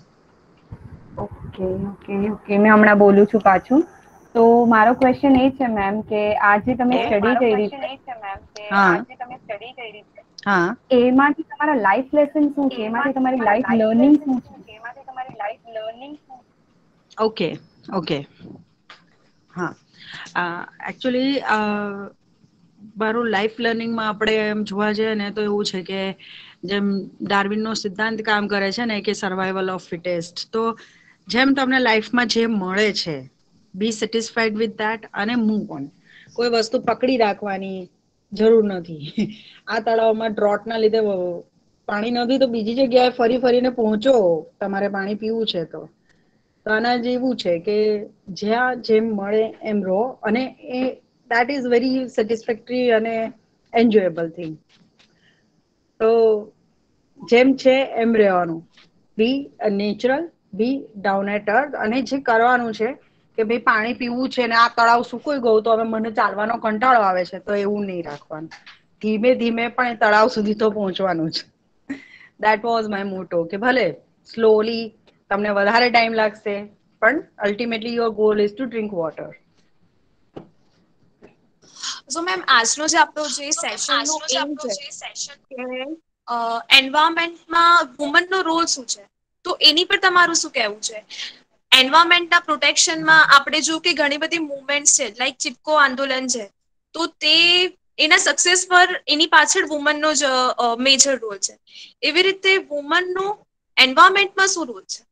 ઓકે ઓકે ઓકે, મેં હમણાં બોલું છું પાછું. તો મારો ક્વેશ્ચન એ છે મેમ કે આજે તમે સ્ટડી કરી છે આજે તમે સ્ટડી કરી છે, હા, એમાંથી તમારા લાઈફ લેસન શું છે? એમાંથી તમારી લાઈફ લર્નિંગ શું છે? એમાંથી તમારી લાઈફ લર્નિંગ શું? ઓકે ઓકે, હા, એકચ્યુઅલી મારું લાઈફ લર્નિંગમાં આપણે એમ જોવા જઈએ ને તો એવું છે કે જેમ ડાર્વિનનો સિદ્ધાંત કામ કરે છે ને કે સર્વાઈવલ ઓફ ફિટેસ્ટ, તો જેમ તમને લાઈફમાં જે મળે છે બી સેટિસ્ફાઈડ વિથ ધેટ અને મૂવ ઓન. કોઈ વસ્તુ પકડી રાખવાની જરૂર નથી. આ તળાવમાં ડ્રોટ ના લીધે પાણી નથી તો બીજી જગ્યાએ ફરી ફરીને પહોંચો, તમારે પાણી પીવું છે તો આના જેવું છે કે જ્યાં જેમ મળે એમ રહો, અને એ that is very satisfactory અને enjoyable thing. તો જેમ છે એમ રહેવાનું, be natural, be down at earth, અને જે કરવાનું છે કે ભાઈ પાણી પીવું છે ને આ તળાવ સુકાઈ ગયું તો હવે મને ચાલવાનો કંટાળો આવે છે, તો એવું નહીં રાખવાનું. ધીમે ધીમે પણ તળાવ સુધી તો પહોંચવાનું જ. દેટ વોઝ માય મોટો કે ભલે સ્લોલી તમને વધારે ટાઈમ લાગશે પણ ultimately your goal is to drink water. So ma'am, આજનો જે આપણો જે સેશનનો એમ છે કે એન્વાયરમેન્ટમાં વુમનનો રોલ શું છે, તો એની પર તમારું શું કહેવું છે? એન્વાયરમેન્ટના પ્રોટેક્શનમાં આપણે જો કે ઘણી બધી મુવમેન્ટ છે, લાઈક ચિપકો આંદોલન છે, તો તે એના સક્સેસ પર એની પાછળ વુમનનો જ મેજર રોલ છે. એવી રીતે વુમનનો એન્વાયરમેન્ટમાં શું રોલ છે?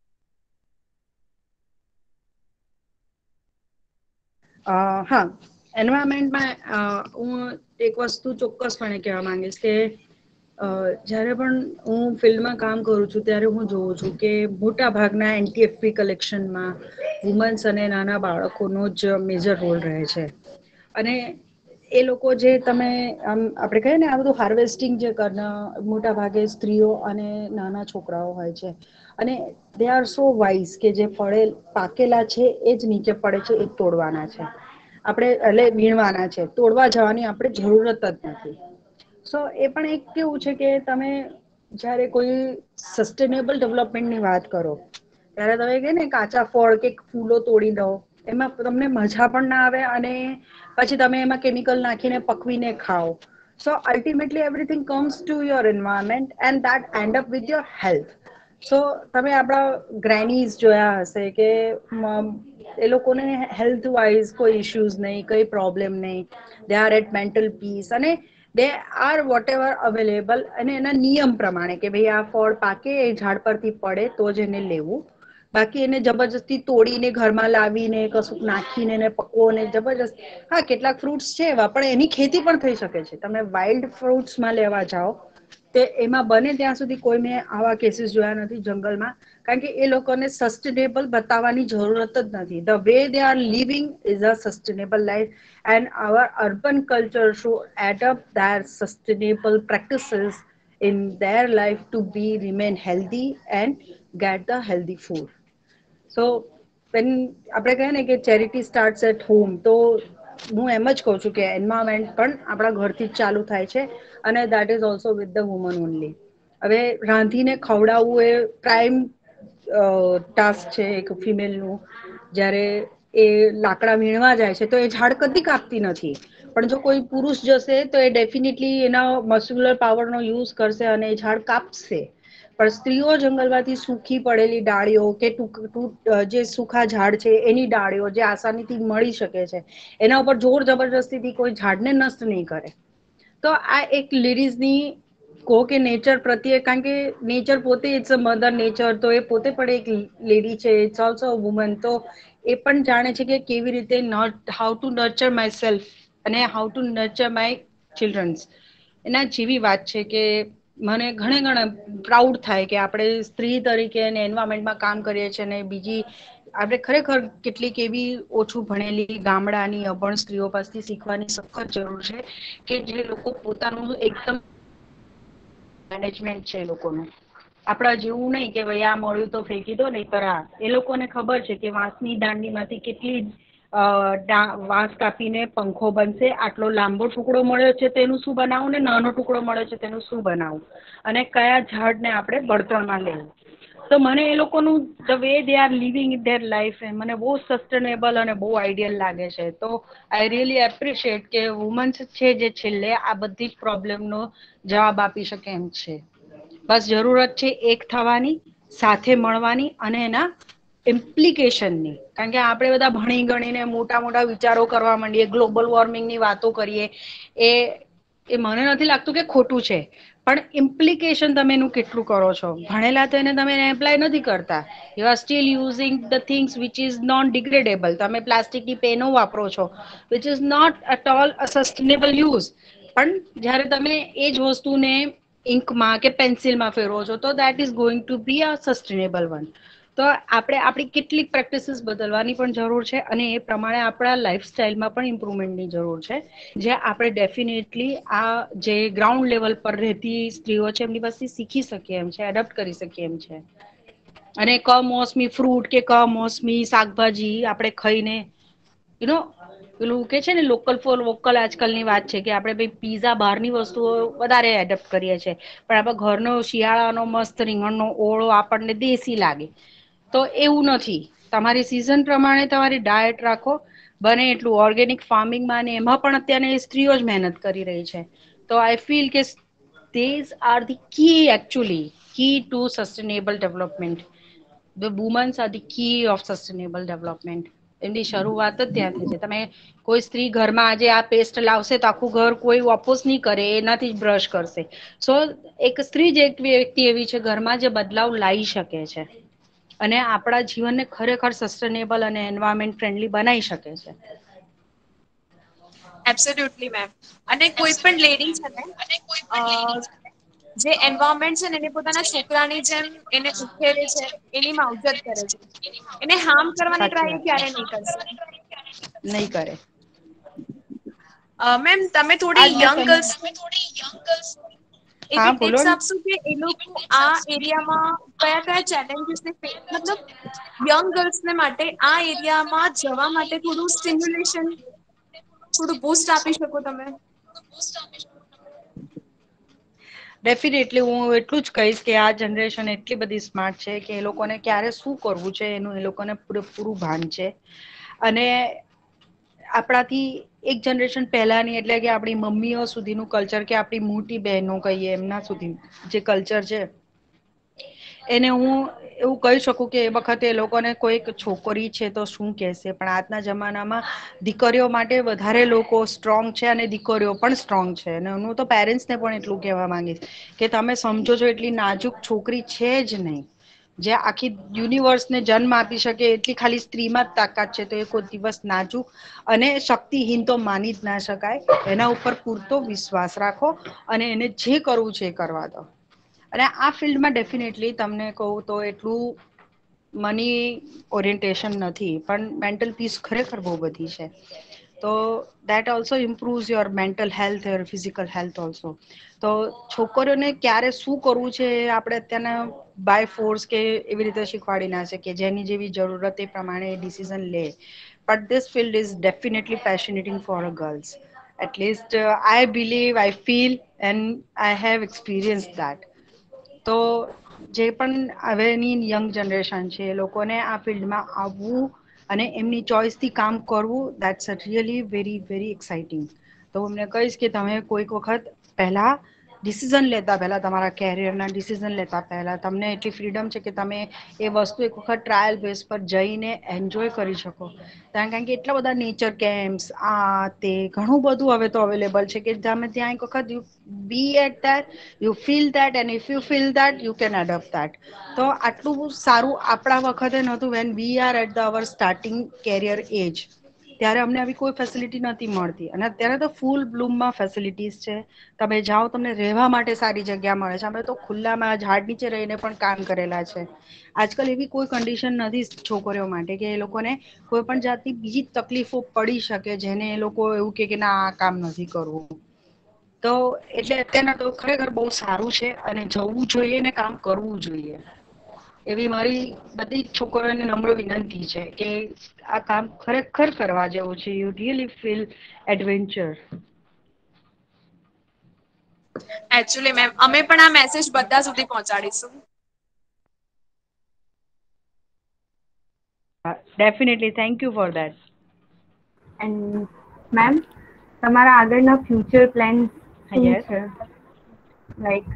હા, એન્વાયરમેન્ટમાં હું એક વસ્તુ ચોક્કસપણે કહેવા માંગીશ કે જ્યારે પણ હું ફિલ્ડમાં કામ કરું છું ત્યારે હું જોઉં છું કે મોટા ભાગના એન્ટીએફપી કલેક્શનમાં વુમન્સ અને નાના બાળકોનો જ મેજર રોલ રહે છે. અને એ લોકો જે તમે આમ આપણે કહીએ ને આ બધું હાર્વેસ્ટિંગ જે મોટા ભાગે સ્ત્રીઓ અને નાના છોકરાઓ હોય છે, અને દે આર સો વાઇઝ કે જે પાકેલા છે એ જ નીચે પડે છે એ તોડવાના છે, આપણે એટલે વીણવાના છે, તોડવા જવાની આપણે જરૂરત જ નથી. સો એ પણ એક કેવું છે કે તમે જયારે કોઈ સસ્ટેનેબલ ડેવલપમેન્ટની વાત કરો ત્યારે તમે કે ને કાચા ફળ કે ફૂલો તોડી દો, એમાં તમને મજા પણ ના આવે અને પછી તમે એમાં કેમિકલ નાખીને પકવીને ખાઓ. So ultimately everything comes to your environment and that end up with your health. So તમે આપણા ગ્રેનીઝ જોયા હશે કે એ લોકોને હેલ્થ વાઈઝ કોઈ ઇશ્યુઝ નહીં, કઈ પ્રોબ્લેમ નહીં, they are at mental peace, અને they are whatever available, અને એના નિયમ પ્રમાણે કે ભાઈ આ ફળ પાકે એ ઝાડ પરથી પડે તો જ એને લેવું, બાકી એને જબરજસ્તી તોડીને ઘરમાં લાવીને કશુંક નાખીને એને પકવો ને જબરજસ્ત. હા, કેટલાક ફ્રૂટ્સ છે એવા પણ એની ખેતી પણ થઈ શકે છે. તમે વાઇલ્ડ ફ્રૂટ્સમાં લેવા જાઓ તે એમાં બને ત્યાં સુધી કોઈ મેં આવા કેસીસ જોયા નથી જંગલમાં, કારણ કે એ લોકોને સસ્ટેનેબલ બતાવવાની જરૂરત જ નથી. The way they are living is a sustainable life and our urban culture should adapt their sustainable practices in their life to be remain healthy and get the healthy food. So when આપણે કહીએ ને કે charity starts at home, તો હું એમ જ કહું છું કે એન્વાયરમેન્ટ પણ આપણા ઘરથી જ ચાલુ થાય છે, અને that is also with the woman only. હવે રાંધીને ખવડાવવું એ પ્રાઇમ ટાસ્ક છે એક ફિમેલનું. જ્યારે એ લાકડા વીણવા જાય છે તો એ ઝાડ કદી કાપતી નથી, પણ જો કોઈ પુરુષ જશે તો એ ડેફિનેટલી એના મસ્ક્યુલર પાવરનો યુઝ કરશે અને એ ઝાડ કાપશે. પણ સ્ત્રીઓ જંગલમાંથી સૂખી પડેલી ડાળીઓ કે જે સૂખા ઝાડ છે એની ડાળીઓ જે આસાનીથી મળી શકે છે, એના ઉપર જોર જબરજસ્તીથી કોઈ ઝાડને નષ્ટ નહીં કરે. તો આ એક લેડીઝની કહો કે નેચર પ્રત્યે, કારણ કે નેચર પોતે ઇટ્સ અ મધર નેચર, તો એ પોતે પણ એક લેડી છે, ઇટ્સ ઓલ્સો અ વુમન. તો એ પણ જાણે છે કે કેવી રીતે how to nurture myself અને how to nurture my childrens. એના જેવી વાત છે કે મને ઘણા પ્રાઉડ થાય કે આપણે સ્ત્રી તરીકે એન્વાયરમેન્ટમાં કામ કરીએ છીએ અને બીજી આપણે ખરેખર કેટલીક એવી ઓછું ભણેલી ગામડાની અભણ સ્ત્રીઓ પાસેથી શીખવાની સખત જરૂર છે કે જે લોકો પોતાનું એકદમ મેનેજમેન્ટ છે એ લોકોનું. આપડા જેવું નહીં કે ભાઈ આ મળ્યું તો ફેંકી દો નહીં, પર એ લોકોને ખબર છે કે વાંસની દાંડી માંથી કેટલી વાંસ કાપીને પંખો બનશે, આટલો લાંબો ટુકડો મળ્યો છે તેનું શું બનાવું ને નાનો ટુકડો મળ્યો છે તેનું શું બનાવું, અને કયા ઝાડને આપણે બળતણમાં લેવું. તો મને એ લોકોનું the way they are living in their life મને બહુ સસ્ટેનેબલ અને બહુ આઈડિયલ લાગે છે. તો આઈ રિયલી એપ્રિશિએટ કે વુમન્સ છે જે છેલ્લે આ બધી જ પ્રોબ્લેમનો જવાબ આપી શકે એમ છે. બસ જરૂરત છે એક થવાની, સાથે મળવાની અને એના ઇમ્પ્લિકેશનની. કારણ કે આપણે બધા ભણી ગણીને મોટા મોટા વિચારો કરવા માંડીએ, ગ્લોબલ વોર્મિંગની વાતો કરીએ, એ મને નથી લાગતું કે ખોટું છે, પણ ઇમ્પ્લિકેશન તમે એનું કેટલું કરો છો. ભણેલા તો એને તમે એપ્લાય નથી કરતા. You are still using the things which is non degradable. તમે પ્લાસ્ટિકની પેનો વાપરો છો which is not at all a sustainable use. પણ જ્યારે તમે એ જ વસ્તુને ઇંકમાં કે પેન્સિલમાં ફેરવો છો તો that is going to be a sustainable one. તો આપણે આપણી કેટલીક પ્રેક્ટિસીસ બદલવાની પણ જરૂર છે અને એ પ્રમાણે આપણા લાઈફસ્ટાઈલમાં પણ ઇમ્પ્રુવમેન્ટની જરૂર છે, જે આપણે ડેફિનેટલી આ જે ગ્રાઉન્ડ લેવલ પર રહેતી સ્ત્રીઓ છે એમની પાસે શીખી શકીએ એમ છે, એડપ્ટ કરી શકીએ એમ છે. અને કમોસમી ફ્રૂટ કે કમોસમી શાકભાજી આપણે ખાઈને પેલું કે છે ને લોકલ ફોર વોકલ આજકાલની વાત છે કે આપણે ભાઈ પીઝા બહારની વસ્તુઓ વધારે એડપ્ટ કરીએ છીએ, પણ આપણા ઘરનો શિયાળાનો મસ્ત રીંગણનો ઓળો આપણને દેશી લાગે. તો એવું નથી. તમારી સિઝન પ્રમાણે તમારી ડાયટ રાખો. બને એટલું ઓર્ગેનિક ફાર્મિંગમાં એમાં પણ અત્યારે સ્ત્રીઓ જ મહેનત કરી રહી છે. તો આઈ ફીલ કે these are the key to sustainable development. The women are the key of sustainable development. એમની શરૂઆત જ ત્યાંથી છે. તમે કોઈ સ્ત્રી ઘરમાં આજે આ પેસ્ટ લાવશે તો આખું ઘર કોઈ ઓપોઝ નહીં કરે, એનાથી જ બ્રશ કરશે. સો એક સ્ત્રી જ એક વ્યક્તિ એવી છે ઘરમાં જે બદલાવ લાવી શકે છે અને આપણા જીવનને ખરેખર સસ્ટેનેબલ અને એન્વાયરમેન્ટ ફ્રેન્ડલી બનાવી શકે છે. Absolutely ma'am. અને કોઈ પણ લેડી છે ને જે એન્વાયરમેન્ટ છે ને એને પોતાના છોકરાની જેમ એને ઉછેરે છે, એની માવજત કરે છે. એને હાર્મ કરવાની સાચી ટ્રાય વાત છે. ક્યારે નહીં કરશે. નહીં કરે. મેમ તમે આજ થોડી મેં યંગ તમને ગર્લ્સને હા એવી બોલો ટિપ્સ ને. આપશું કે એ લોકો આ એરિયામાં કયા કયા ચેલેન્જીસને મતલબ યંગ ગર્લ્સને માટે આ એરિયામાં જવા માટે થોડું સ્ટિમ્યુલેશન, થોડું બૂસ્ટ આપી શકો તમે. ડેફિનેટલી હું એટલું જ કહીશ કે આ જનરેશન એટલી બધી સ્માર્ટ છે કે એ લોકોને ક્યારે શું કરવું છે એનું એ લોકોને પૂરેપૂરું ભાન છે. અને આપણાથી એક જનરેશન પહેલાની એટલે કે આપણી મમ્મીઓ સુધીનું કલ્ચર કે આપણી મોટી બહેનો કહીએ એમના સુધી જે કલ્ચર છે એને હું એવું કહી શકું કે એ વખતે એ લોકોને કોઈક છોકરી છે તો શું કેશે, પણ આજના જમાનામાં દીકરીઓ માટે વધારે લોકો સ્ટ્રોંગ છે અને દીકરીઓ પણ સ્ટ્રોંગ છે. અને હું તો પેરેન્ટ્સને પણ એટલું કહેવા માંગીશ કે તમે સમજો છો એટલી નાજુક છોકરી છે જ નહીં. જે આખી યુનિવર્સને જન્મ આપી શકે એટલી ખાલી સ્ત્રીમાં જ તાકાત છે. તો એ કોઈ દિવસ નાજુક અને શક્તિહીન તો માની જ ના શકાય. એના ઉપર પૂરતો વિશ્વાસ રાખો અને એને જે કરવું છે એ કરવા દો. અને આ ફિલ્ડમાં ડેફિનેટલી તમને કહું તો એટલું મની ઓરિએન્ટેશન નથી, પણ મેન્ટલ પીસ ખરેખર બહુ બધી છે. તો that also improves your mental health, your physical health also. તો છોકરીઓને ક્યારે શું કરવું છે એ આપણે અત્યારના બાય ફોર્સ કે એવી રીતે શીખવાડી ના શકીએ. જેની જેવી જરૂરત એ પ્રમાણે ડિસિઝન લે. But this field is definitely fascinating for a girls. At least I believe, I feel and I have experienced that. તો જે પણ હવેની યંગ જનરેશન છે એ લોકોને આ ફિલ્ડમાં આવવું અને એમની ચોઈસથી કામ કરવું, that's really very very exciting. તો હું એમને કહીશ કે તમે કોઈક વખત પહેલા ડિસિઝન લેતા પહેલાં, તમારા કેરિયરના ડિસિઝન લેતા પહેલાં તમને એટલી ફ્રીડમ છે કે તમે એ વસ્તુ એક વખત ટ્રાયલ બેઝ પર જઈને એન્જોય કરી શકો. કારણ કે એટલા બધા નેચર કેમ્પ્સ આ તે ઘણું બધું હવે તો અવેલેબલ છે કે તમે ત્યાં એક વખત be at that, you feel that, and if you feel that you can adopt that. તો આટલું સારું આપણા વખતે નહોતું when we are at the our starting career age. ત્યારે અમને આવી કોઈ ફેસિલિટી નથી મળતી અને અત્યારે તો ફૂલ બ્લૂમમાં ફેસિલિટીઝ છે. તમે જાઓ તમને રહેવા માટે સારી જગ્યા મળે છે. અમે તો ખુલ્લામાં ઝાડ નીચે રહીને પણ કામ કરેલા છે. આજકાલ એવી કોઈ કન્ડિશન નથી છોકરીઓ માટે કે એ લોકોને કોઈ પણ જાતની બીજી તકલીફો પડી શકે જેને એ લોકો એવું કે ના આ કામ નથી કરવું. તો એટલે અત્યારના તો ખરેખર બહુ સારું છે અને જવું જોઈએ ને કામ કરવું જોઈએ એવી મારી બધી છોકરીઓને નમ્ર વિનંતી છે કે આ કામ ખરેખર કરવા જેવું છે. You really feel adventure. Actually ma'am અમે પણ આ મેસેજ બધા સુધી પહોંચાડીશું. Definitely, thank you for that. And ma'am, તમારા આગળના ફ્યુચર પ્લાન શું યસ. છે? લાઈક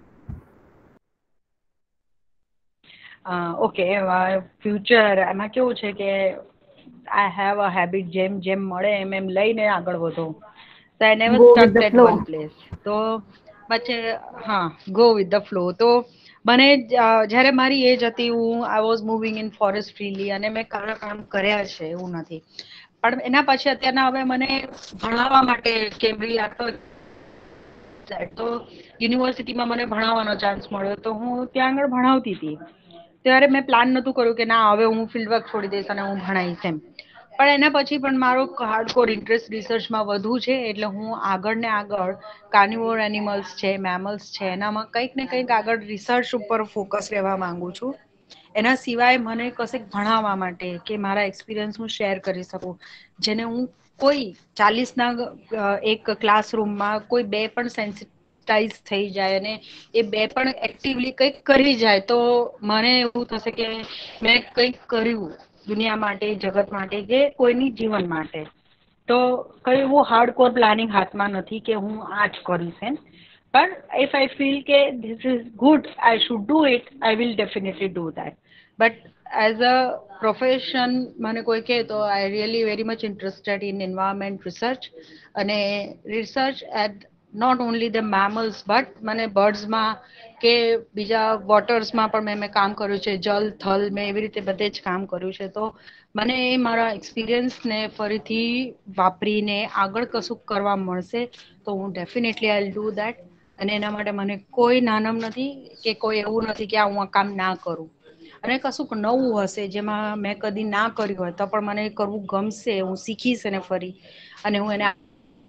ઓકે, ફ્યુચર એમાં કેવું છે કે આઈ હેવ અ હેબિટ, જેમ જેમ મળે એમ એમ લઈને આગળ વધો. So I never go with stuck the at flow. one place. તો પછી હા, ગો વિથ ધ ફ્લો. તો મને જ્યારે મારી એજ હતી હું I was moving in forest freely અને મેં કામ કર્યા છે એવું નથી. પણ એના પછી અત્યારના હવે મને ભણાવવા માટે કેમ્બ્રિજ આપતો તો યુનિવર્સિટીમાં મને ભણાવવાનો ચાન્સ મળ્યો તો હું ત્યાં આગળ ભણાવતી હતી. ત્યારે મેં પ્લાન નહોતું કર્યું કે ના હવે હું ફિલ્ડવર્ક છોડી દઈશ અને હું ભણાવીશ એમ. પણ એના પછી પણ મારો હાર્ડકોર ઇન્ટરેસ્ટ રિસર્ચમાં વધુ છે એટલે હું આગળ ને આગળ કાર્નિવોર એનિમલ્સ છે, મેમલ્સ છે, એનામાં કંઈક ને કંઈક આગળ રિસર્ચ ઉપર ફોકસ રહેવા માંગુ છું. એના સિવાય મને કશીક ભણાવવા માટે કે મારા એક્સપિરિયન્સ હું શેર કરી શકું જેને હું કોઈ 40ના એક ક્લાસરૂમમાં કોઈ બે પણ સેન્સિટાઈઝ થઈ જાય અને એ બે પણ એક્ટિવલી કંઈક કરી જાય તો મને એવું થશે કે મેં કંઈક કર્યું દુનિયા માટે, જગત માટે કે કોઈની જીવન માટે. તો કઈ એવું હાર્ડકોર પ્લાનિંગ હાથમાં નથી કે હું આ જ કરીશ એમ. પણ ઇફ આઈ ફીલ કે this is good, I should do it, I will definitely do that. But as a profession મને કોઈ કહે તો I really very much interested in environment research અને research at not only the mammals but મને બર્ડ્સમાં કે બીજા વોટર્સમાં પણ મેં કામ કર્યું છે. જલ, થલ મેં એવી રીતે બધે જ કામ કર્યું છે. તો મને એ મારા એક્સપિરિયન્સને ફરીથી વાપરીને આગળ કશું કરવા મળશે તો હું definitely I will do that. અને એના માટે મને કોઈ નાનમ નથી કે કોઈ એવું નથી કે હું આ કામ ના કરું. અને કશુંક નવું હશે જેમાં મેં કદી ના કર્યું હોય તો પણ મને કરવું ગમશે. હું શીખીશ એને ફરી અને હું એને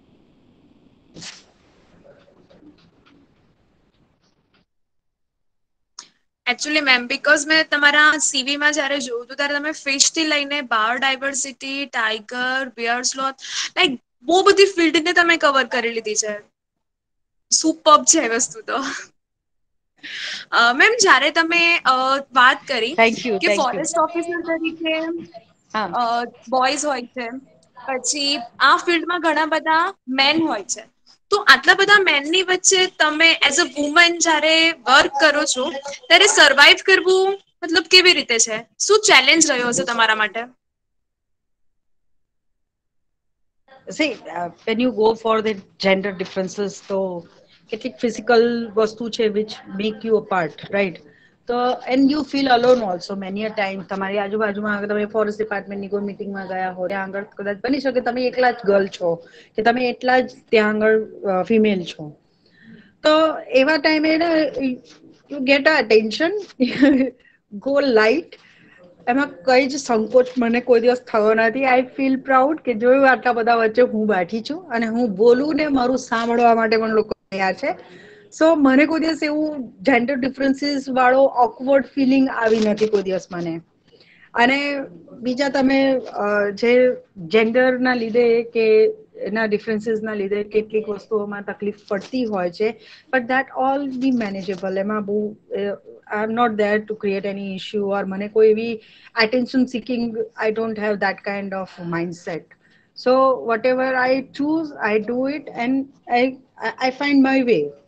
એકચ્યુઅલી મેમ, બીકોઝ મેં તમારા સીવીમાં જ્યારે જોયું હતું ત્યારે તમે ફિશ થી લઈને biodiversity, tiger, bear sloth, like બહુ બધી ફિલ્ડને તમે કવર કરી લીધી છે. સુપર્બ છે એ વસ્તુ તો. મેમ, જ્યારે તમે વાત કરી થેન્ક યુ કે થેન્ક યુ ફોરેસ્ટ ઓફિસર તરીકે હા બોયઝ હોય છે, પછી આ ફિલ્ડમાં ઘણા બધા મેન હોય છે, તો આટલા બધા મેનની વચ્ચે તમે એઝ અ વુમન જ્યારે વર્ક કરો છો ત્યારે સર્વાઈવ કરવું મતલબ કેવી રીતે છે? શું ચેલેન્જ રહ્યો હશે તમારા માટે? See, when you go for the gender differences તો કેટલીક ફિઝિકલ વસ્તુ છે which make you apart, right? તો and you feel alone also many a time. તમારી આજુબાજુમાં તમે ફોરેસ્ટ ડિપાર્ટમેન્ટની કોઈ મિટિંગમાં ગયા હો ત્યાં આગળ કદાચ બની શકે તમે એકલા જ ગર્લ છો કે તમે એટલા જ ત્યાં આગળ ફિમેલ છો. તો એવા ટાઈમે ને you get a attention, go light. એમાં કઈ જ સંકોચ મને કોઈ દિવસ થયો નથી. આઈ ફીલ પ્રાઉડ કે જોયું આટલા બધા વચ્ચે હું બેઠી છું અને હું બોલું ને મારું સાંભળવા માટે પણ લોકો તૈયાર છે. સો મને કોઈ દિવસ એવું જેન્ડર ડિફરન્સીસ વાળો ઓકવર્ડ ફિલિંગ આવી નથી કોઈ દિવસ મને. અને બીજા તમે જે જેન્ડરના લીધે કે એના ડિફરન્સીસ ના લીધે કેટલીક વસ્તુઓમાં તકલીફ પડતી હોય છે. But that all be manageable. એમાં બહુ I am not there to create any issue or મને કોઈ એવી attention seeking, I don't have that kind of mindset. So whatever I choose I do it and I find my way.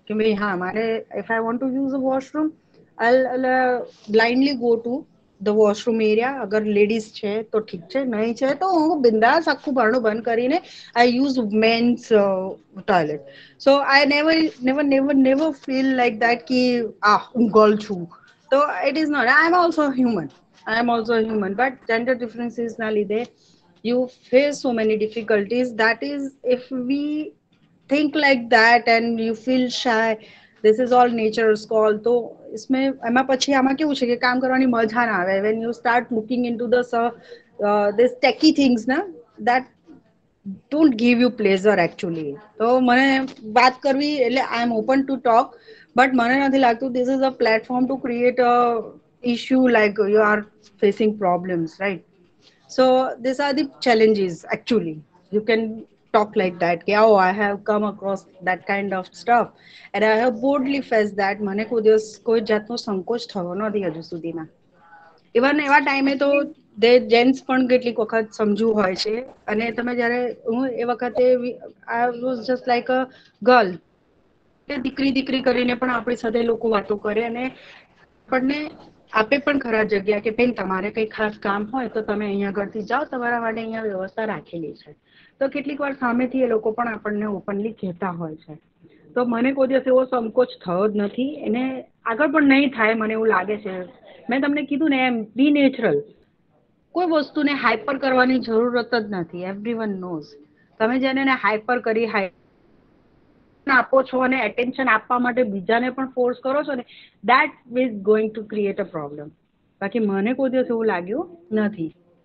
કે ભાઈ હા મારે if I want to use a washroom I'll blindly go to the washroom area. અગર ladies છે તો ઠીક છે, નહીં છે તો હું બિંદાસ આખું બારણું બંધ કરીને I use men's toilet. So I never feel like that ki હું girl છું. So it is not. I am also human. But gender differences na લીધે you face so many difficulties. That is, if we think like that and you feel shy, this is all nature's call. તો इसमें એમાં પછી આમાં કેવું છે કે કામ કરવાની મજા ના આવે when you start looking into the this techie things na, that don't give you pleasure actually. તો મને વાત કરવી એટલે I am open to talk, but મને નથી લાગતું this is a platform to create a issue like you are facing problems, right? So these are the challenges actually. You can talk like that. Oh, I have come across that kind of stuff and I have boldly faced that. મને કોઈ દિવસ કોઈ જાતનો સંકોચ થયો નથી હજુ સુધીમાં. ઇવન એવા ટાઈમે તો જેન્ટ્સ પણ કેટલીક વખત સમજુ હોય છે અને તમે જ્યારે હું એ વખતે I was just like a girl. દીકરી દીકરી કરીને પણ આપણી સાથે લોકો વાતો કરે અને આપણને આપે પણ ખરા જગ્યા કે બેન તમારે કઈ ખાસ કામ હોય તો તમે અહીંયા આગળથી જાઓ, તમારા માટે અહીંયા વ્યવસ્થા રાખેલી છે. તો કેટલીક વાર સામેથી એ લોકો પણ આપણને ઓપનલી કહેતા હોય છે. તો મને કોઈ દિવસ એવો સંકોચ થયો જ નથી એને આગળ પણ નહીં થાય મને એવું લાગે છે. મેં તમને કીધું ને એમ બી નેચરલ. કોઈ વસ્તુને હાઈપર કરવાની જરૂરત જ નથી. Everyone knows. તમે જેને હાઈપર કરી આપો છો અને એટેન્શન આપવા માટે બીજાને પણ ફોર્સ કરો છો ને, that is going to create a problem. બાકી મને કોઈ દિવસ એવું લાગ્યું નથી.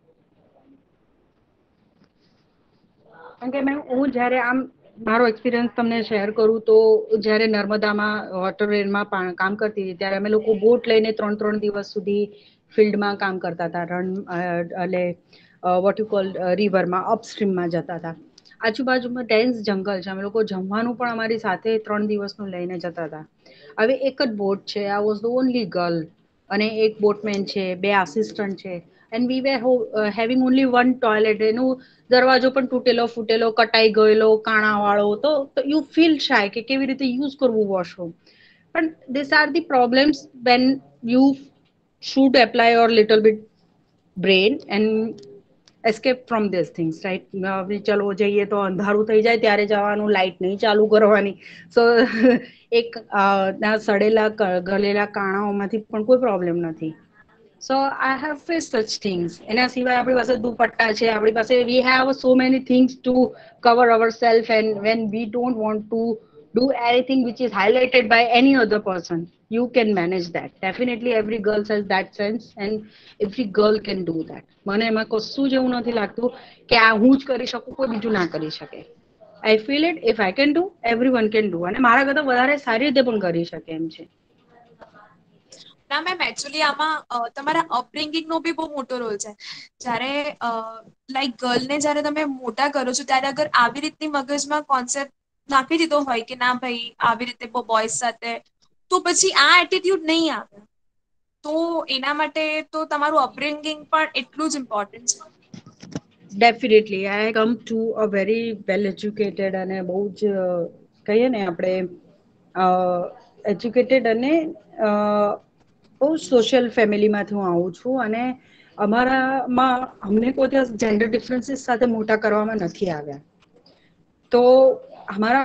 કારણ કે હું જ્યારે આમ મારો એક્સપિરિયન્સ તમને શેર કરું તો જ્યારે નર્મદામાં વોટરવેરમાં કામ કરતી હતી ત્યારે અમે લોકો બોટ લઈને 3-3 દિવસ સુધી ફિલ્ડમાં કામ કરતા હતા. એટલે વોટ યુ કોલ રિવરમાં અપસ્ટ્રીમમાં જતા હતા. આજુબાજુમાં ડેન્સ જંગલ છે. અમે લોકો જમવાનું પણ અમારી સાથે 3 દિવસનું લઈને જતા હતા. હવે એક જ બોટ છે. I was the only girl અને એક બોટમેન છે, 2 આસિસ્ટન્ટ છે and we were having only one toilet. એનું દરવાજો પણ તૂટેલો ફૂટેલો કટાઈ ગયેલો કાણાવાળો. તો you feel shy કે કેવી રીતે યુઝ કરવું વોશરૂમ. પણ these are the problems when you should apply your little bit brain and escape from these things, right? ચલો જઈએ તો અંધારું થઈ જાય ત્યારે જવાનું, લાઇટ નહીં ચાલુ કરવાની. સો એક સડેલા ગલેલા કાણાઓમાંથી પણ કોઈ પ્રોબ્લેમ નથી. So I have faced such things. એના સિવાય આપણી પાસે દુપટ્ટા છે, આપણી પાસે we have so many things to cover ourselves, and when we don't want to do anything which is highlighted by any other person, you can manage that. Definitely every girl has that sense and every girl can do that. મને એમાં કશું જ એવું નથી લાગતું કે આ હું જ કરી શકું, કોઈ બીજું ના કરી શકે. I feel it, if I can do, everyone can do. અને મારા કરતાં વધારે સારી રીતે પણ કરી શકે એમ છે. ના મેમ એકચ્યુઅલી આમાં તમારા અપબ્રિંગિંગ નો બી બહુ મોટો રોલ છે. જ્યારે લાઈક ગર્લને જ્યારે તમે મોટા કરો છો ત્યારે અગર આવી રીતની મગજમાં કોન્સેપ્ટ નાખી દીધો હોય કે ના ભાઈ આવી રીતે બોયઝ સાથે, તો પછી આ એટીટ્યુડ નહીં આવે. તો એના માટે તો તમારું અપબ્રિંગિંગ પણ એટલું જ ઇમ્પોર્ટન્ટ છે. Definitely I come to a very well educated અને બહુ જ કહીએ ને આપણે એજ્યુકેટેડ અને બહુ સોશિયલ ફેમિલીમાંથી હું આવું છું અને અમારામાં અમને કોઈ દિવસ જેન્ડર ડિફરન્સીસ સાથે મોટા કરવામાં નથી આવ્યા. તો અમારા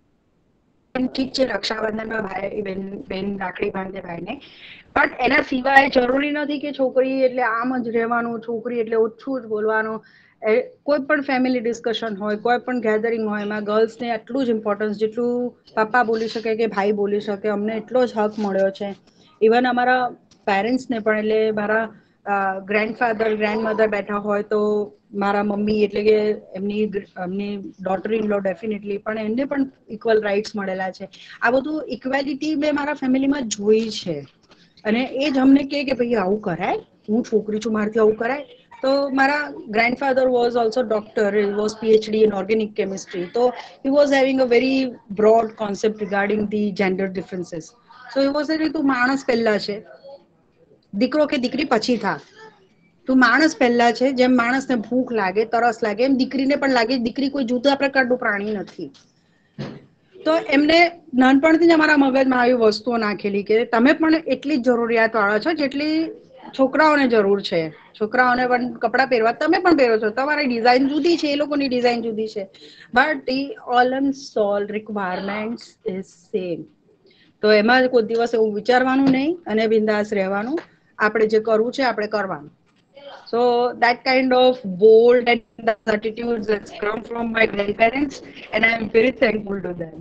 ઠીક છે રક્ષાબંધનમાં ભાઈ બેન રાખડી બાંધે ભાઈને, પણ એના સિવાય જરૂરી નથી કે છોકરી એટલે આમ જ રહેવાનું, છોકરી એટલે ઓછું જ બોલવાનું. કોઈ પણ ફેમિલી ડિસ્કશન હોય, કોઈ પણ ગેધરિંગ હોય, એમાં ગર્લ્સને એટલું જ ઇમ્પોર્ટન્સ જેટલું પપ્પા બોલી શકે કે ભાઈ બોલી શકે અમને એટલો જ હક મળ્યો છે. ઇવન અમારા પેરેન્ટ્સને પણ, એટલે મારા ગ્રેન્ડફાધર ગ્રેન્ડમધર બેઠા હોય તો મારા મમ્મી એટલે કે એમની ડોટર ઇન લો ડેફિનેટલી પણ એમને પણ ઇક્વલ રાઇટ્સ મળેલા છે. આ બધું ઇક્વેલિટી મેં મારા ફેમિલીમાં જોઈ છે અને એ જ અમને કે ભાઈ આવું કરાય, હું છોકરી છું મારાથી આવું કરાય. તો મારા grandfather was also doctor, he was PhD in organic chemistry. તો he was having a very broad concept regarding the gender differences. So he was saying તું માણસ પહેલા છે, દીકરો કે દીકરી પછી થા. તું માણસ પહેલા છે, જેમ માણસને ભૂખ લાગે તરસ લાગે એમ દીકરીને પણ લાગે. દીકરી કોઈ જુદા પ્રકારનું પ્રાણી નથી. તો એમને નાનપણથી જ અમારા મગજમાં આવી વસ્તુઓ નાખેલી કે તમે પણ એટલી જ જરૂરિયાતવાળા છો જેટલી છોકરાઓને જરૂર છે. છોકરાઓને પણ કપડાં પહેરવા તમે પણ પહેરો છો, તમારી ડિઝાઇન જુદી છે, એ લોકોની ડિઝાઇન જુદી છે, but the all and sole requirements is same. તો એમાં કોઈ દિવસ એવું વિચારવાનું નહીં અને બિંદાસ રહેવાનું. આપણે જે કરવું છે આપણે કરવાનું. So that kind of bold and attitudes that's come from my grandparents, and I am very thankful to them.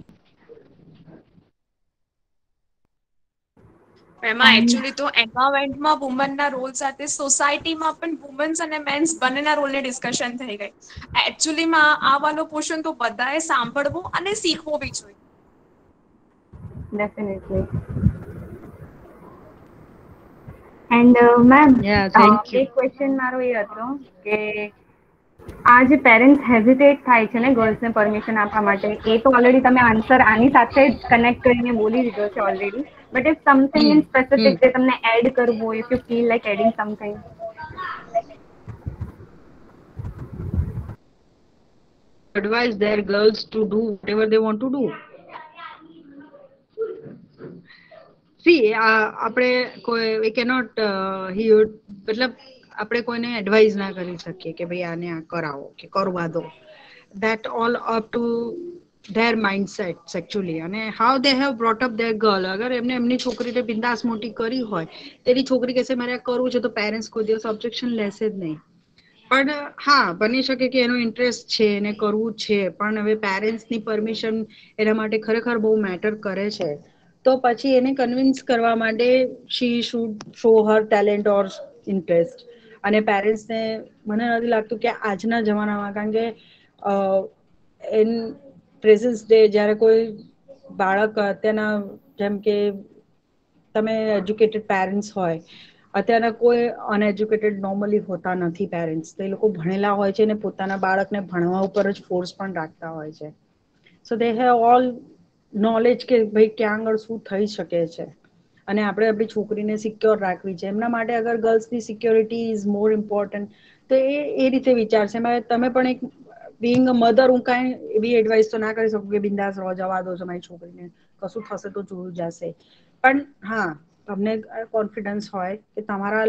એમાં એકચ્યુઅલી તો એન્વાયરમેન્ટમાં વુમનના રોલ સાથે સોસાયટીમાં પણ વુમન્સ અને મેન્સ બંનેના રોલની ડિસ્કશન થઈ ગઈ. એકચ્યુઅલીમાં આ વાળો પોર્શન તો બધાએ સાંભળવો અને શીખવો બી જોઈએ. Definitely. And ma'am, Yeah, thank you. એક ક્વેશ્ચન મારો એ હતો કે આ જે પેરેન્ટ્સ હેઝિટેટ થાય છે ને ગર્લ્સને પરમિશન આપવા માટે, એ તો ઓલરેડી તમે આન્સર આની સાથે જ કનેક્ટ કરીને બોલી દીધો છે already, but if something in specific જે તમને એડ કરવું હોય, if you feel like adding something. Advise their girls to do whatever they want to do. See, આપણે કોઈ we cannot મતલબ આપણે કોઈને એડવાઇસ ના કરી શકીએ કે ભાઈ આને આ કરાવો કે કરવા દો. That all up to their mindsets actually, અને how they have brought up their girl. અગર એમને એમની છોકરીને બિંદાસ મોટી કરી હોય, તેની છોકરી કહેશે મારે આ કરવું છે, તો પેરેન્ટ્સ કોઈ દિવસ ઓબ્જેક્શન લેશે જ નહીં. પણ હા, બની શકે કે એનો ઇન્ટરેસ્ટ છે એને કરવું છે, પણ હવે પેરેન્ટ્સની પરમિશન એના માટે ખરેખર બહુ મેટર કરે છે. તો પછી એને કન્વિન્સ કરવા માટે she should show her talent or interest. અને પેરેન્ટ્સને મને નથી લાગતું કે આજના જમાનામાં, કારણ કે ઇન પ્રેઝન્ટ ડે જ્યારે કોઈ બાળક અત્યારના, જેમ કે તમે એજ્યુકેટેડ પેરેન્ટ્સ હોય, અત્યારના કોઈ અનએજ્યુકેટેડ નોર્મલી હોતા નથી પેરેન્ટ્સ. તો એ લોકો ભણેલા હોય છે અને પોતાના બાળકને ભણવા ઉપર જ ફોર્સ પણ રાખતા હોય છે. So they have all knowledge કે ભાઈ ક્યાં આગળ શું થઈ શકે છે, અને આપણે આપણી છોકરીને સિક્યોર રાખવી છે. એમના માટે અગર ગર્લ્સની સિક્યોરિટી ઇઝ મોર ઇમ્પોર્ટન્ટ, તો એ રીતે વિચારશે. તમે પણ એક બિંગ અ મધર, હું કાંઈ એવી એડવાઇસ તો ના કરી શકું કે બિંદાસ રહો, જવા દો છો મારી છોકરીને, કશું થશે તો જોયું જશે. પણ હા, તમને કોન્ફિડન્સ હોય કે તમારા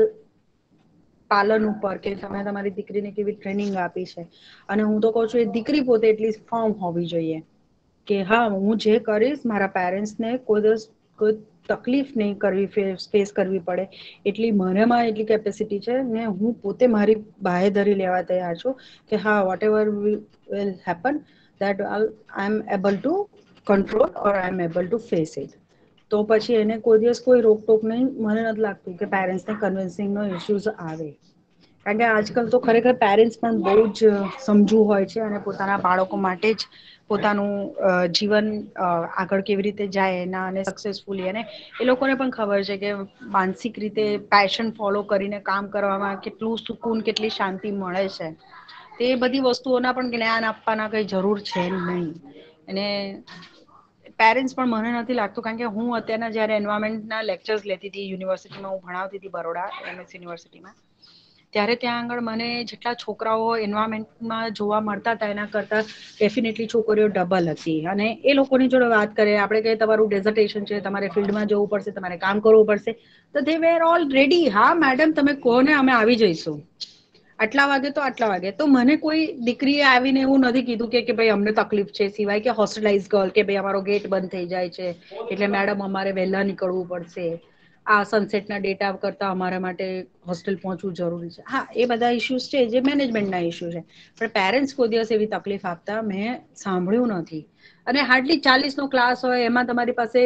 પાલન ઉપર કે તમે તમારી દીકરીને કેવી ટ્રેનિંગ આપી છે, અને હું તો કહું છું એ દીકરી પોતે એટલી ફર્મ હોવી જોઈએ કે હા, હું જે કરીશ મારા પેરેન્ટ્સને કોઈ દિવસ કોઈ તકલીફ નહીં કરવી, ફેસ કરવી પડે, એટલી મારામાં એટલી કેપેસિટી છે ને હું પોતે મારી બાહેધરી લેવા તૈયાર છું કે હા, whatever will happen, that I am able to control or I am able to face it. તો પછી એને કોઈ દિવસ કોઈ રોકટોક નહીં. મને નથી લાગતું કે પેરેન્ટ્સને કન્વિન્સિંગનો ઇશ્યુઝ આવે, કારણ કે આજકાલ તો ખરેખર પેરેન્ટ્સ પણ બહુ જ સમજુ હોય છે અને પોતાના બાળકો માટે જ પોતાનું જીવન આગળ કેવી રીતે જાય એના, અને સક્સેસફુલી, અને એ લોકોને પણ ખબર છે કે માનસિક રીતે પેશન ફોલો કરીને કામ કરવામાં કેટલું સુકૂન, કેટલી શાંતિ મળે છે. તે બધી વસ્તુઓના પણ જ્ઞાન આપવાના કઈ જરૂર છે નહીં. અને પેરેન્ટ્સ પણ, મને નથી લાગતું, કારણ કે હું અત્યારના જ્યારે એન્વાયરમેન્ટના લેક્ચર્સ લેતી હતી યુનિવર્સિટીમાં, હું ભણાવતી હતી બરોડા એમએસ યુનિવર્સિટીમાં, ત્યારે ત્યાં આગળ મને જેટલા છોકરાઓ એન્વાયરમેન્ટમાં જોવા મળતા હતા એના કરતાં ડેફિનેટલી છોકરીઓ ડબલ હતી. અને એ લોકોની જોડે વાત કરીએ આપણે કે તમારું ડેઝર્ટેશન છે, તમારે ફિલ્ડમાં જવું પડશે, તમારે કામ કરવું પડશે, તો દે વેર ઓલ રેડી. હા મેડમ, તમે કહો ને, અમે આવી જઈશું, આટલા વાગે તો આટલા વાગે. તો મને કોઈ દીકરીએ આવીને એવું નથી કીધું કે ભાઈ અમને તકલીફ છે, સિવાય કે હોસ્ટેલાઇઝ ગર્લ, કે ભાઈ અમારો ગેટ બંધ થઈ જાય છે એટલે મેડમ અમારે વહેલા નીકળવું પડશે, આ સનસેટના ડેટા કરતાં અમારા માટે હોસ્ટેલ પહોંચવું જરૂરી છે. હા, એ બધા ઇશ્યુઝ છે જે મેનેજમેન્ટના ઇશ્યુ છે, પણ પેરેન્ટ્સ કોઈ દિવસ એવી તકલીફ આપતા મેં સાંભળ્યું નથી. અને હાર્ડલી 40નો ક્લાસ હોય, એમાં તમારી પાસે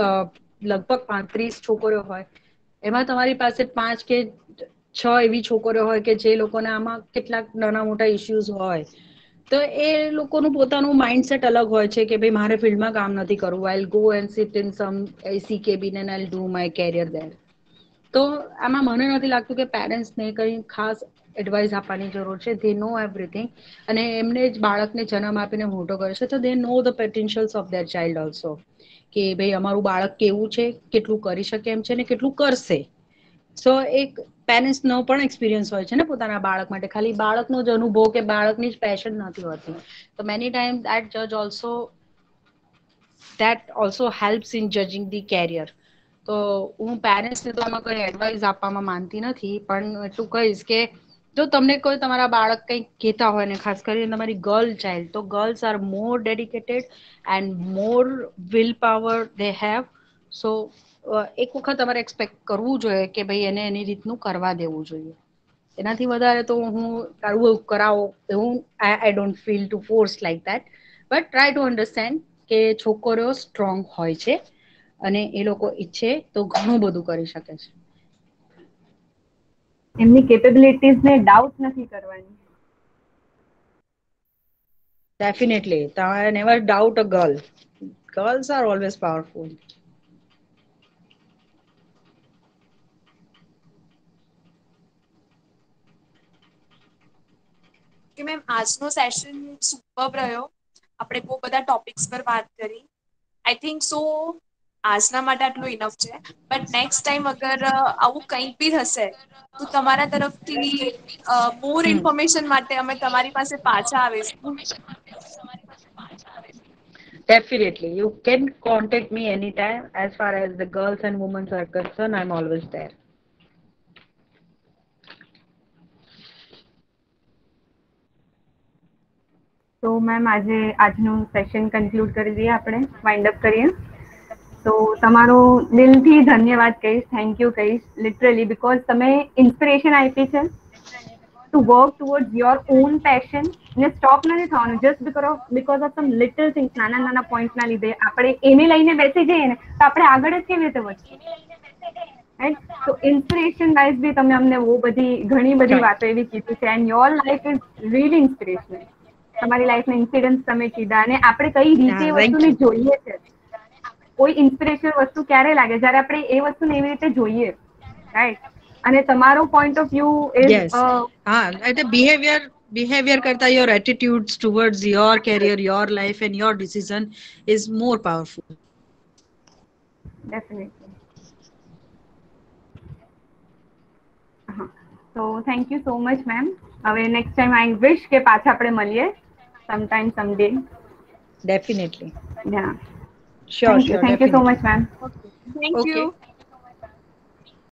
લગભગ 35 છોકરીઓ હોય, એમાં તમારી પાસે 5 કે 6 એવી છોકરીઓ હોય કે જે લોકોને આમાં કેટલાક નાના મોટા ઇશ્યુઝ હોય, તો એ લોકોનું પોતાનું માઇન્ડસેટ અલગ હોય છે કે ભાઈ મારે ફિલ્ડમાં કામ નથી કરવું, I will go and sit in some AC cabin and I will do my career there. તો આમાં મને નથી લાગતું કે પેરેન્ટ્સને કંઈ ખાસ એડવાઇસ આપવાની જરૂર છે. ધે નો એવરીથિંગ, અને એમને જ બાળકને જન્મ આપીને મોટો કરે છે, તો they know the potentials of their child also, કે ભાઈ અમારું બાળક કેવું છે, કેટલું કરી શકે એમ છે ને કેટલું કરશે. સો એક પેરેન્ટ્સનો પણ એક્સપિરિયન્સ હોય છે ને પોતાના બાળક માટે, ખાલી બાળકનો જ અનુભવ કે બાળકની જ પેશન નથી હોતી. તો મેની ટાઈમ દેટ જજ also that also helps in judging the career. તો હું પેરેન્ટ્સને તો આમાં કોઈ એડવાઇસ આપવામાં માનતી નથી, પણ એટલું કહીશ કે જો તમને કોઈ તમારા બાળક કંઈક કહેતા હોય ને ખાસ કરીને તમારી ગર્લ ચાઇલ્ડ, તો girls are more dedicated and more will power they have. So એક વખત તમારે એક્સપેક્ટ કરવું જોઈએ કે ભાઈ એને એની રીતનું કરવા દેવું જોઈએ. એનાથી વધારે તો હું કરવું કરાવો એવું I don't feel to force like that, but try to understand કે છોકરીઓ સ્ટ્રોંગ હોય છે અને એ લોકો ઈચ્છે તો ઘણું બધું કરી શકે છે. એમની કેપેબિલિટીઝ ને ડાઉટ નથી કરવાની. Definitely, never doubt a girl. Girls are always powerful. કે મેમ આજનો સેશન સુપર્બ રહ્યો. આપણે બહુ બધા ટોપિક્સ પર વાત કરી. આઈ થિંક સો આજના માટે આટલું ઇનફ છે, બટ નેક્સ્ટ ટાઈમ અગર આવું કંઈક બી હશે તો તમારા તરફથી મોર ઇન્ફોર્મેશન માટે અમે તમારી પાસે પાછા આવીશું. Definitely, you can contact me anytime. As far as the girls and women are concerned, I'm always there. તો મેમ આજનું સેશન કન્ક્લુડ કરી દઈએ, આપણે વાઇન્ડ અપ કરીએ. તો તમારો દિલથી ધન્યવાદ કહીશ, થેન્ક યુ કહીશ લિટરલી, બીકોઝ તમે ઇન્સ્પિરેશન આપી છે to work towards your own passion. ને સ્ટોપ નથી થવાનું just because of some little things, નાના નાના પોઈન્ટના લીધે આપણે એને લઈને બેસી જઈએ ને તો આપણે આગળ જ કેવી રીતે વધશું, રાઈટ? તો ઇન્સ્પિરેશન વાઇઝ બી તમે અમને બહુ બધી ઘણી બધી વાતો એવી કીધી છે, and your life is really inspirational. તમારી લાઈફના ઇન્સિડન્સ તમે કીધા, અને આપણે કઈ રીતે એ વસ્તુને જોઈએ છે. કોઈ ઇન્સ્પિરેશનલ વસ્તુ ક્યારે લાગે જ્યારે આપણે એ વસ્તુને એવી રીતે જોઈએ, રાઈટ? અને તમારો point of view Yes. The behavior karta your attitudes towards your career, your life and your decision is more powerful. Definitely. So thank you so much, ma'am. હવે next time I wish કે પાછા આપણે મળીએ sometime, someday. Definitely. Yeah. Sure, Thank you. sure. Thank you so Definitely. much, ma'am. Okay. Thank you.